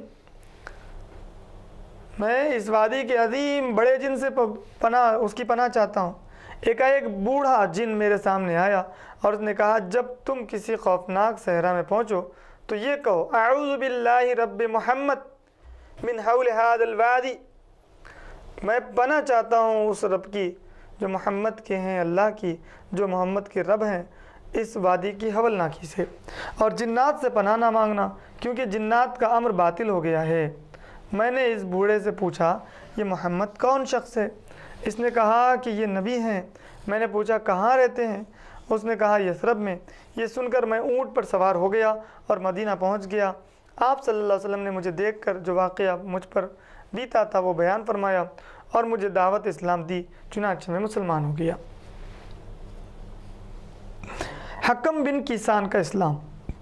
S1: میں اس وادی کے عظیم بڑے جن سے پناہ اس کی پناہ چاہتا ہوں۔ ایک ایک بوڑھا جن میرے سامنے آیا اور اس نے کہا، جب تم کسی خوفناک صحرا میں پہنچو تو یہ کہو، اعوذ باللہ رب محمد من حول ھذا الوادی، میں پناہ چاہتا ہوں اس رب کی جو محمد کے ہیں، اللہ کی جو محمد کے رب ہیں، اس وادی کی ہولناکی سے، اور جنات سے پناہ نہ مانگنا کیونکہ جنات کا امر باطل ہو گیا ہے۔ میں نے اس بوڑھے سے پوچھا، یہ محمد کون شخص ہے؟ اس نے کہا کہ یہ نبی ہیں۔ میں نے پوچھا کہاں رہتے ہیں؟ اس نے کہا یثرب میں۔ یہ سن کر میں اونٹ پر سوار ہو گیا اور مدینہ پہنچ گیا۔ آپ صلی اللہ علیہ وسلم نے مجھے دیکھ کر جو واقعہ مجھ پر بیتا تھا وہ بیان فرمایا اور مجھے دعوت اسلام دی، چنانچہ میں مسلمان ہو گیا۔ حکم بن کیسان کا اسلام۔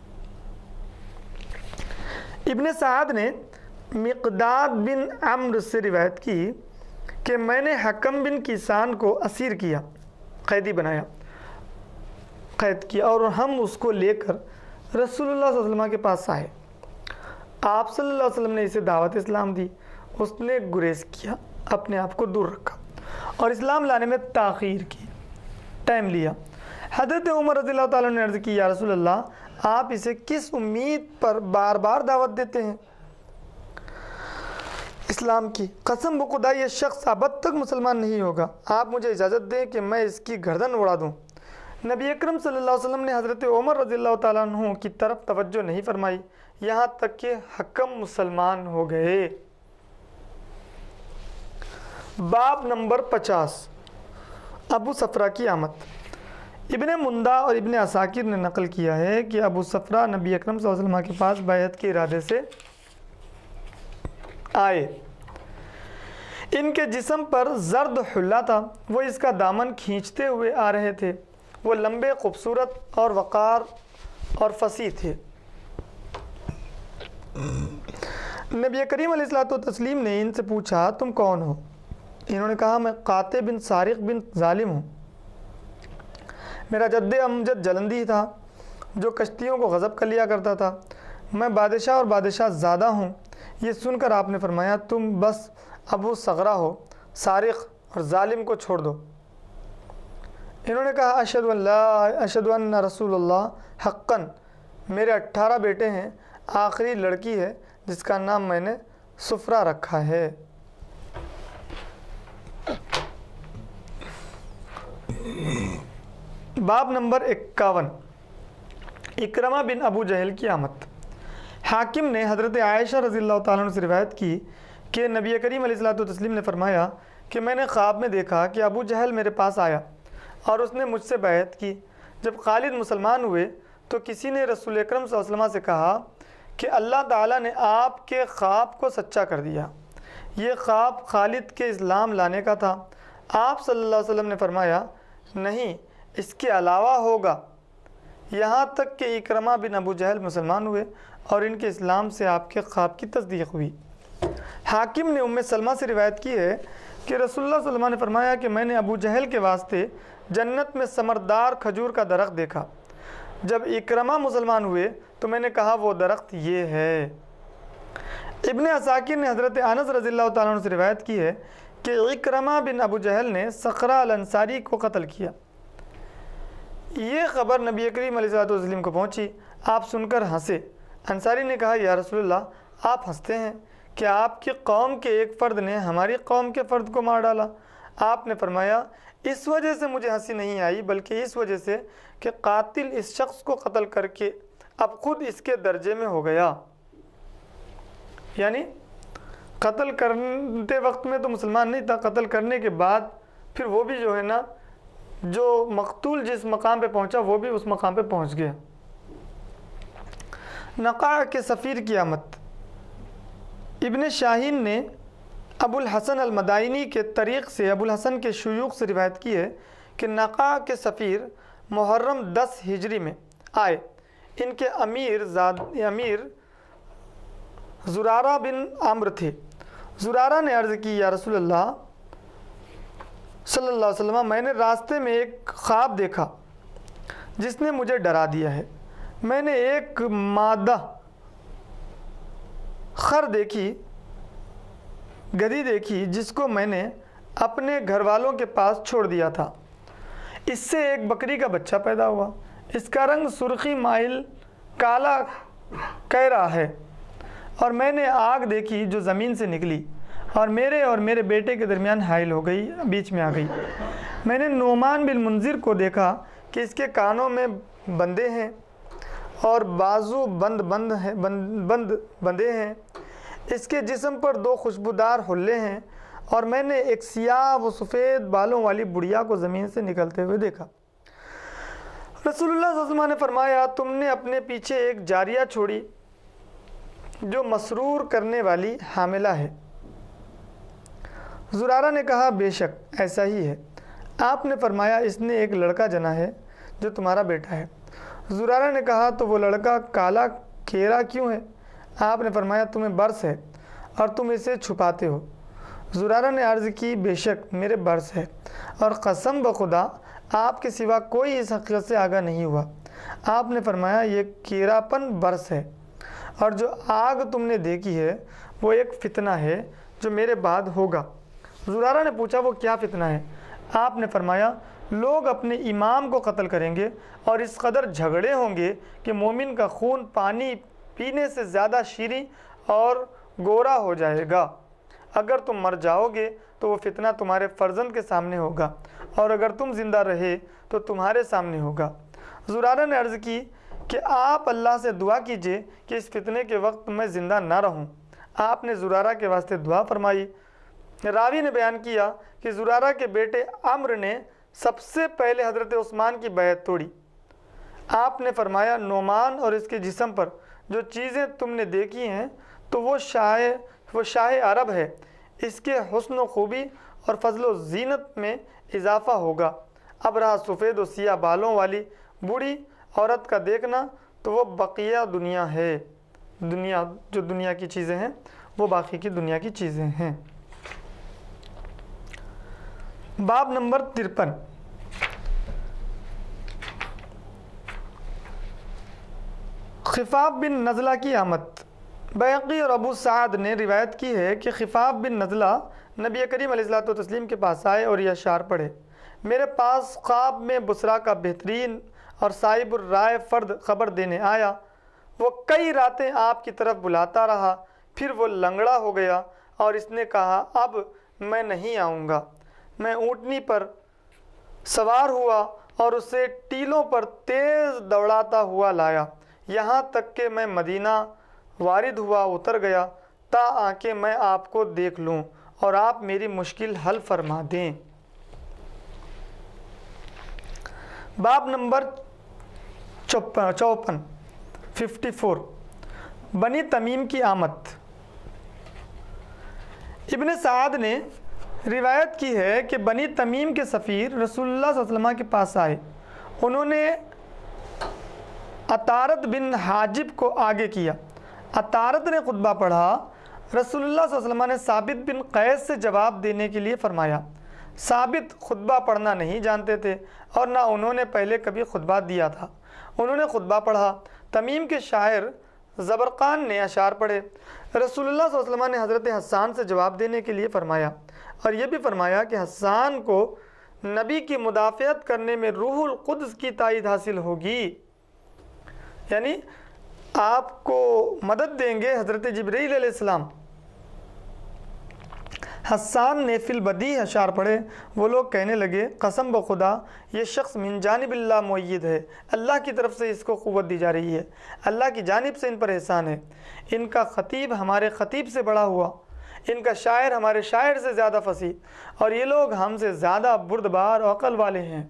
S1: ابن سعد نے مقداد بن عمرو سے روایت کی کہ میں نے حکم بن کیسان کو اسیر کیا، قیدی بنایا، قید کیا، اور ہم اس کو لے کر رسول اللہ صلی اللہ علیہ وسلم کے پاس آئے۔ آپ صلی اللہ علیہ وسلم نے اسے دعوت اسلام دی، اس نے گریز کیا، اپنے آپ کو دور رکھا اور اسلام لانے میں تاخیر کی، ٹائم لیا۔ حضرت عمر رضی اللہ تعالیٰ نے عرض کی، یا رسول اللہ، آپ اسے کس امید پر بار بار دعوت دیتے ہیں اسلام کی؟ قسم بخدا یہ شخص ابد تک مسلمان نہیں ہوگا، آپ مجھے اجازت دیں کہ میں اس کی گردن اڑا دوں۔ نبی اکرم صلی اللہ علیہ وسلم نے حضرت عمر رضی اللہ تعالیٰ عنہ کی طرف توجہ نہیں فرمائی یہاں تک کہ حکم مسلمان ہو گئے۔ باب نمبر پچاس، ابو صفرہ کی آمد۔ ابن مندہ اور ابن عساکر نے نقل کیا ہے کہ ابو صفرہ نبی اکرم صلی اللہ علیہ وسلم کے پاس بیعت کے ارادے سے آئے۔ ان کے جسم پر زرد حلہ تھا، وہ اس کا دامن کھینچتے ہوئے آ رہے تھے۔ وہ لمبے، خوبصورت اور وقار اور فصیح تھے۔ نبی کریم علیہ الصلوۃ والتسلیم نے ان سے پوچھا، تم کون ہو؟ انہوں نے کہا، میں قاطع بن سارق بن ظالم ہوں، میرا جد امجد جلندی تھا جو کشتیوں کو غصب کر لیا کرتا تھا، میں بادشاہ اور بادشاہ زادہ ہوں۔ یہ سن کر آپ نے فرمایا، تم بس ابو صغرہ ہو، سارق اور ظالم کو چھوڑ دو۔ انہوں نے کہا، اشہد ان لا اشہد ان رسول اللہ حقاً، میرے اٹھارہ بیٹے ہیں، آخری لڑکی ہے جس کا نام میں نے صفرہ رکھا ہے۔ باب نمبر اکاون، اکرمہ بن ابو جہل کی آمد۔ حاکم نے حضرت عائشہ رضی اللہ تعالیٰ عنہ سے روایت کی کہ نبی کریم علیہ الصلوۃ والتسلیم نے فرمایا کہ میں نے خواب میں دیکھا کہ ابو جہل میرے پاس آیا اور اس نے مجھ سے بیعت کی۔ جب خالد مسلمان ہوئے تو کسی نے رسول اکرم صلی اللہ علیہ وسلم سے کہا کہ اللہ تعالیٰ نے آپ کے خواب کو سچا کر دیا، یہ خواب خالد کے اسلام لانے کا تھا۔ آپ صلی اللہ علیہ وسلم نے فرمایا، نہیں، اس کے علاوہ ہوگا، یہاں تک کہ اکرمہ بن ابو جہل مسلمان ہوئے اور ان کے اسلام سے آپ کے خواب کی تصدیق ہوئی۔ حاکم نے ام سلمہ سے روایت کی ہے کہ رسول اللہ صلی اللہ علیہ وسلم نے فرمایا کہ میں نے ابو جہل کے واسطے جنت میں ثمردار کھجور کا درخت دیکھا، جب اکرمہ مسلمان ہوئے تو میں نے کہا وہ درخت یہ ہے۔ ابن عساکر نے حضرت انس رضی اللہ تعالیٰ عنہ سے روایت کی ہے کہ اکرمہ بن ابو جہل نے صخرہ الانصاری کو قتل کیا۔ یہ خبر نبی کریم علیہ الصلوۃ والسلام کو پہنچی، آپ سن کر ہنسے۔ انصاری نے کہا یا رسول اللہ آپ ہنستے ہیں کہ آپ کی قوم کے ایک فرد نے ہماری قوم کے فرد کو مار ڈالا۔ آپ نے فرمایا اس وجہ سے مجھے ہنسی نہیں آئی بلکہ اس وجہ سے کہ قاتل اس شخص کو قتل کر کے اب خود اس کے درجے میں ہو گیا، یعنی قتل کرتے وقت میں تو مسلمان نہیں تھا، قتل کرنے کے بعد پھر وہ بھی جو ہے نا جو مقتول جس مقام پہ پہنچا وہ بھی اس مقام پہ پہنچ گیا۔ نقع کے سفیر کی آمد۔ ابن شاہین نے ابو الحسن المدائنی کے طریق سے ابو الحسن کے شیوخ سے روایت کی ہے کہ نقع کے سفیر محرم دس ہجری میں آئے۔ ان کے امیر زاد امیر زرارہ بن عمرو تھے۔ زرارہ نے عرض کی یا رسول اللہ صلی اللہ علیہ وسلم میں نے راستے میں ایک خواب دیکھا جس نے مجھے ڈرا دیا ہے۔ میں نے ایک مادہ خر دیکھی گدھی دیکھی جس کو میں نے اپنے گھر والوں کے پاس چھوڑ دیا تھا۔ اس سے ایک بکری کا بچہ پیدا ہوا، اس کا رنگ سرخی مائل کالا کہہ رہا ہے، اور میں نے آگ دیکھی جو زمین سے نکلی اور میرے اور میرے بیٹے کے درمیان حائل ہو گئی، بیچ میں آ گئی۔ میں نے نعمان بن منذر کو دیکھا کہ اس کے کانوں میں بندے ہیں اور بازو بند بند ہیں بند بند بندے ہیں، اس کے جسم پر دو خوشبودار حلے ہیں، اور میں نے ایک سیاہ و سفید بالوں والی بڑھیا کو زمین سے نکلتے ہوئے دیکھا۔ رسول اللہ صلی اللہ علیہ وسلم نے فرمایا تم نے اپنے پیچھے ایک جاریہ چھوڑی جو مسرور کرنے والی حاملہ ہے۔ زرارہ نے کہا بے شک ایسا ہی ہے۔ آپ نے فرمایا اس نے ایک لڑکا جنا ہے جو تمہارا بیٹا ہے۔ زرارہ نے کہا تو وہ لڑکا کالا کھیرا کیوں ہے؟ آپ نے فرمایا تمہیں برس ہے اور تم اسے چھپاتے ہو۔ زرارہ نے عرض کی بے شک میرے برس ہے، اور قسم بخدا آپ کے سوا کوئی اس حقیقت سے آگاہ نہیں ہوا۔ آپ نے فرمایا یہ کیراپن برس ہے، اور جو آگ تم نے دیکھی ہے وہ ایک فتنہ ہے جو میرے بعد ہوگا۔ زرارہ نے پوچھا وہ کیا فتنہ ہے؟ آپ نے فرمایا لوگ اپنے امام کو قتل کریں گے اور اس قدر جھگڑے ہوں گے کہ مومن کا خون پانی پینے سے زیادہ شیریں اور گورا ہو جائے گا۔ اگر تم مر جاؤ گے تو وہ فتنہ تمہارے فرزند کے سامنے ہوگا، اور اگر تم زندہ رہے تو تمہارے سامنے ہوگا۔ زرارہ نے عرض کی کہ آپ اللہ سے دعا کیجئے کہ اس فتنے کے وقت میں زندہ نہ رہوں۔ آپ نے زرارہ کے واسطے دعا فرمائی۔ راوی نے بیان کیا کہ زرارہ کے بیٹے عمرو نے سب سے پہلے حضرت عثمان کی بیعت توڑی۔ آپ نے فرمایا نعمان اور اس کے جسم پر جو چیزیں تم نے دیکھی ہیں تو وہ شاہ وہ شاہ عرب ہے، اس کے حسن و خوبی اور فضل و زینت میں اضافہ ہوگا۔ اب رہا سفید و سیاہ بالوں والی بوڑھی عورت کا دیکھنا تو وہ بقیہ دنیا ہے، دنیا جو دنیا کی چیزیں ہیں وہ باقی کی دنیا کی چیزیں ہیں۔ باب نمبر ترپن۔ خفاف بن نزلہ کی آمد۔ بیہقی اور ابو سعد نے روایت کی ہے کہ خفاف بن نزلہ نبی کریم علیہ الصلوۃ والتسلیم کے پاس آئے اور یہ اشعار پڑھے، میرے پاس خواب میں بصرا کا بہترین اور صاحب الرائے فرد خبر دینے آیا، وہ کئی راتیں آپ کی طرف بلاتا رہا، پھر وہ لنگڑا ہو گیا اور اس نے کہا اب میں نہیں آؤں گا۔ میں اونٹنی پر سوار ہوا اور اسے ٹیلوں پر تیز دوڑاتا ہوا لایا، یہاں تک کہ میں مدینہ وارد ہوا اتر گیا تا آنکہ میں آپ کو دیکھ لوں اور آپ میری مشکل حل فرما دیں۔ باب نمبر چوپن ففٹی فور بنی تمیم کی آمد۔ ابن سعد نے روایت کی ہے کہ بنی تمیم کے سفیر رسول اللہ صلی اللہ علیہ وسلم کے پاس آئے، انہوں نے عطارد بن حاجب کو آگے کیا، عطارد نے خطبہ پڑھا، رسول اللہ صلی اللہ علیہ وسلم نے ثابت بن قیس سے جواب دینے کے لیے فرمایا، ثابت خطبہ پڑھنا نہیں جانتے تھے اور نہ انہوں نے پہلے کبھی خطبہ دیا تھا۔ انہوں نے خطبہ پڑھا۔ تمیم کے شاعر زبرقان نے اشعار پڑھے۔ رسول اللہ صلی اللہ علیہ وسلم نے حضرت حسان سے جواب دینے کے لیے فرمایا، اور یہ بھی فرمایا کہ حسان کو نبی کی مدافعت کرنے میں روح القدس کی تائید حاصل ہوگی، یعنی آپ کو مدد دیں گے حضرت جبرائیل علیہ السلام۔ حسان نے فی البدیع اشعار پڑھے۔ وہ لوگ کہنے لگے، قسم بخدا یہ شخص من جانب اللہ معید ہے، اللہ کی طرف سے اس کو قوت دی جا رہی ہے، اللہ کی جانب سے ان پر احسان ہے۔ ان کا خطیب ہمارے خطیب سے بڑا ہوا، ان کا شاعر ہمارے شاعر سے زیادہ فصیح، اور یہ لوگ ہم سے زیادہ بردبار اور عقل والے ہیں۔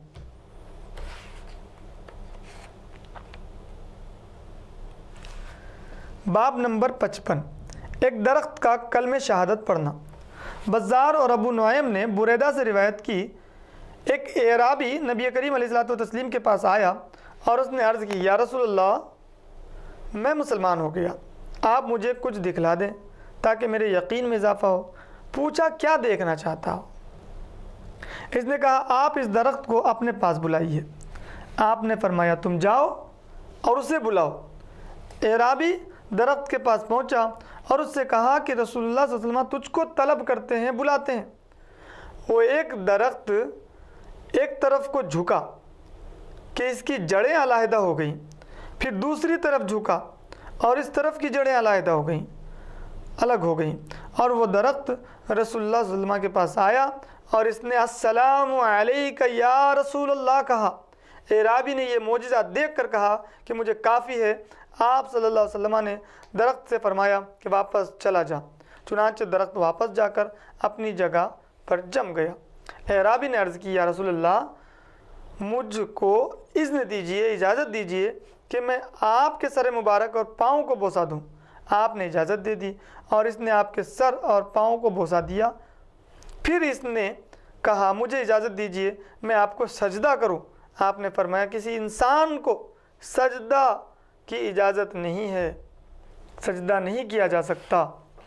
S1: باب نمبر پچپن، ایک درخت کا کلمہ شہادت پڑھنا۔ بزار اور ابو نعیم نے بریدہ سے روایت کی، ایک اعرابی نبی کریم علیہ الصلوۃ والتسلیم کے پاس آیا اور اس نے عرض کی، یا رسول اللہ میں مسلمان ہو گیا، آپ مجھے کچھ دکھلا دیں تاکہ میرے یقین میں اضافہ ہو۔ پوچھا کیا دیکھنا چاہتا ہو؟ اس نے کہا آپ اس درخت کو اپنے پاس بلائیے۔ آپ نے فرمایا تم جاؤ اور اسے بلاؤ۔ اعرابی درخت کے پاس پہنچا اور اس سے کہا کہ رسول اللہ صلی اللہ علیہ وسلم تجھ کو طلب کرتے ہیں، بلاتے ہیں۔ وہ ایک درخت ایک طرف کو جھکا کہ اس کی جڑیں علیحدہ ہو گئیں، پھر دوسری طرف جھکا اور اس طرف کی جڑیں علیحدہ ہو گئیں، الگ ہو گئیں، اور وہ درخت رسول اللہ صلی اللہ علیہ وسلم کے پاس آیا اور اس نے السلام علیک یا رسول اللہ کہا۔ اعرابی نے یہ معجزہ دیکھ کر کہا کہ مجھے کافی ہے۔ آپ صلی اللہ علیہ وسلم نے درخت سے فرمایا کہ واپس چلا جا۔ چنانچہ درخت واپس جا کر اپنی جگہ پر جم گیا۔ اعرابی نے عرض کی، یا رسول اللہ مجھ کو اذن دیجئے، اجازت دیجئے کہ میں آپ کے سر مبارک اور پاؤں کو بوسہ دوں۔ آپ نے اجازت دے دی اور اس نے آپ کے سر اور پاؤں کو بوسہ دیا۔ پھر اس نے کہا مجھے اجازت دیجئے میں آپ کو سجدہ کروں۔ آپ نے فرمایا کسی انسان کو سجدہ کی اجازت نہیں ہے، سجدہ نہیں کیا جا سکتا۔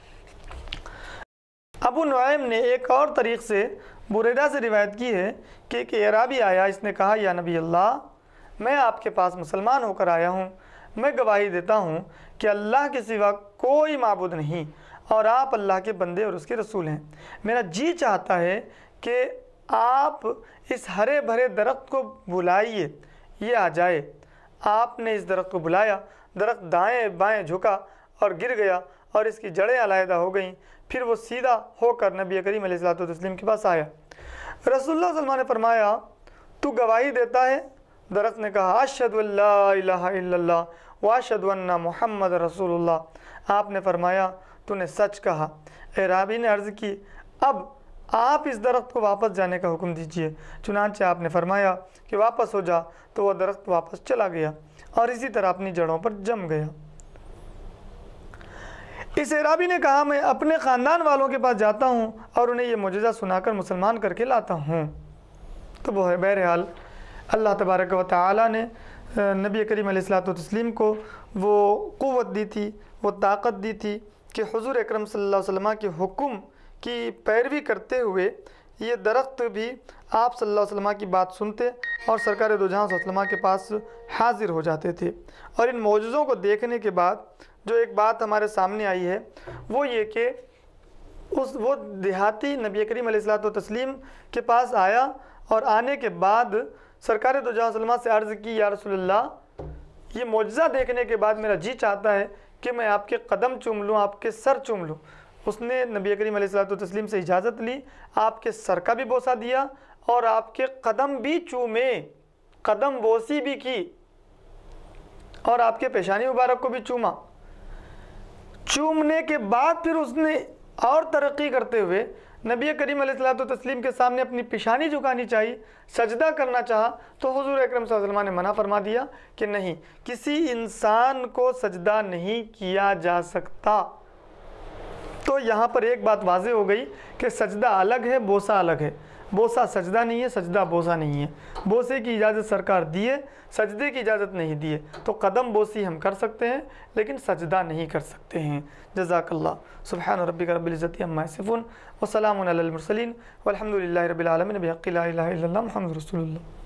S1: ابو نعیم نے ایک اور طریق سے بریدہ سے روایت کی ہے کہ ایک اعرابی آیا، اس نے کہا یا نبی اللہ میں آپ کے پاس مسلمان ہو کر آیا ہوں، میں گواہی دیتا ہوں کہ اللہ کے سوا کوئی معبود نہیں اور آپ اللہ کے بندے اور اس کے رسول ہیں۔ میرا جی چاہتا ہے کہ آپ اس ہرے بھرے درخت کو بلائیے، یہ آ جائے۔ آپ نے اس درخت کو بلایا، درخت دائیں بائیں جھکا اور گر گیا اور اس کی جڑیں علیحدہ ہو گئیں، پھر وہ سیدھا ہو کر نبی کریم علیہ الصلوۃ والتسلیم کے پاس آیا۔ رسول اللہ صلی اللہ علیہ وسلم نے فرمایا تو گواہی دیتا ہے؟ درخت نے کہا اشہد ان لا الہ الا اللہ واشہد ان محمد رسول اللہ۔ آپ نے فرمایا تو نے سچ کہا۔ اعرابی نے عرض کی اب آپ اس درخت کو واپس جانے کا حکم دیجئے۔ چنانچہ آپ نے فرمایا کہ واپس ہو جا، تو وہ درخت واپس چلا گیا اور اسی طرح اپنی جڑوں پر جم گیا۔ اس اعرابی نے کہا میں اپنے خاندان والوں کے پاس جاتا ہوں اور انہیں یہ معجزہ سنا کر مسلمان کر کے لاتا ہوں۔ تو بہرحال اللہ تبارک و تعالی نے نبی کریم علیہ الصلوۃ والتسلیم کو وہ قوت دی تھی، وہ طاقت دی تھی کہ حضور اکرم صلی اللہ علیہ وسلم کے حکم کی پیروی کرتے ہوئے یہ درخت بھی آپ صلی اللہ علیہ وسلم کی بات سنتے اور سرکار دو جہاں صلی اللہ علیہ وسلم کے پاس حاضر ہو جاتے تھے۔ اور ان معجزوں کو دیکھنے کے بعد جو ایک بات ہمارے سامنے آئی ہے وہ یہ کہ اس وہ دیہاتی نبی کریم علیہ الصلوۃ والتسلیم کے پاس آیا اور آنے کے بعد سرکار دو جہاں صلی اللہ علیہ وسلم سے عرض کی یا رسول اللہ یہ معجزہ دیکھنے کے بعد میرا جی چاہتا ہے کہ میں آپ کے قدم چوم لوں، آپ کے سر چوم لوں۔ اس نے نبی کریم علیہ الصلوۃ والتسلیم سے اجازت لی، آپ کے سر کا بھی بوسہ دیا اور آپ کے قدم بھی چومے، قدم بوسی بھی کی اور آپ کے پیشانی مبارک کو بھی چوما۔ چومنے کے بعد پھر اس نے اور ترقی کرتے ہوئے نبی کریم علیہ الصلوۃ والتسلیم کے سامنے اپنی پیشانی جھکانی چاہی، سجدہ کرنا چاہا تو حضور اکرم صلی اللہ علیہ وسلم نے منع فرما دیا کہ نہیں، کسی انسان کو سجدہ نہیں کیا جا سکتا۔ تو یہاں پر ایک بات واضح ہو گئی کہ سجدہ الگ ہے، بوسہ الگ ہے۔ بوسہ سجدہ نہیں ہے، سجدہ بوسہ نہیں ہے۔ بوسے کی اجازت سرکار دیے، سجدے کی اجازت نہیں دیے، تو قدم بوسی ہم کر سکتے ہیں لیکن سجدہ نہیں کر سکتے ہیں۔ جزاک اللہ۔ سبحان ربک رب العزت عما یصفون وسلام علی المرسلین والحمد للہ رب العالمین بحق لا الہ الا اللہ محمد رسول اللہ۔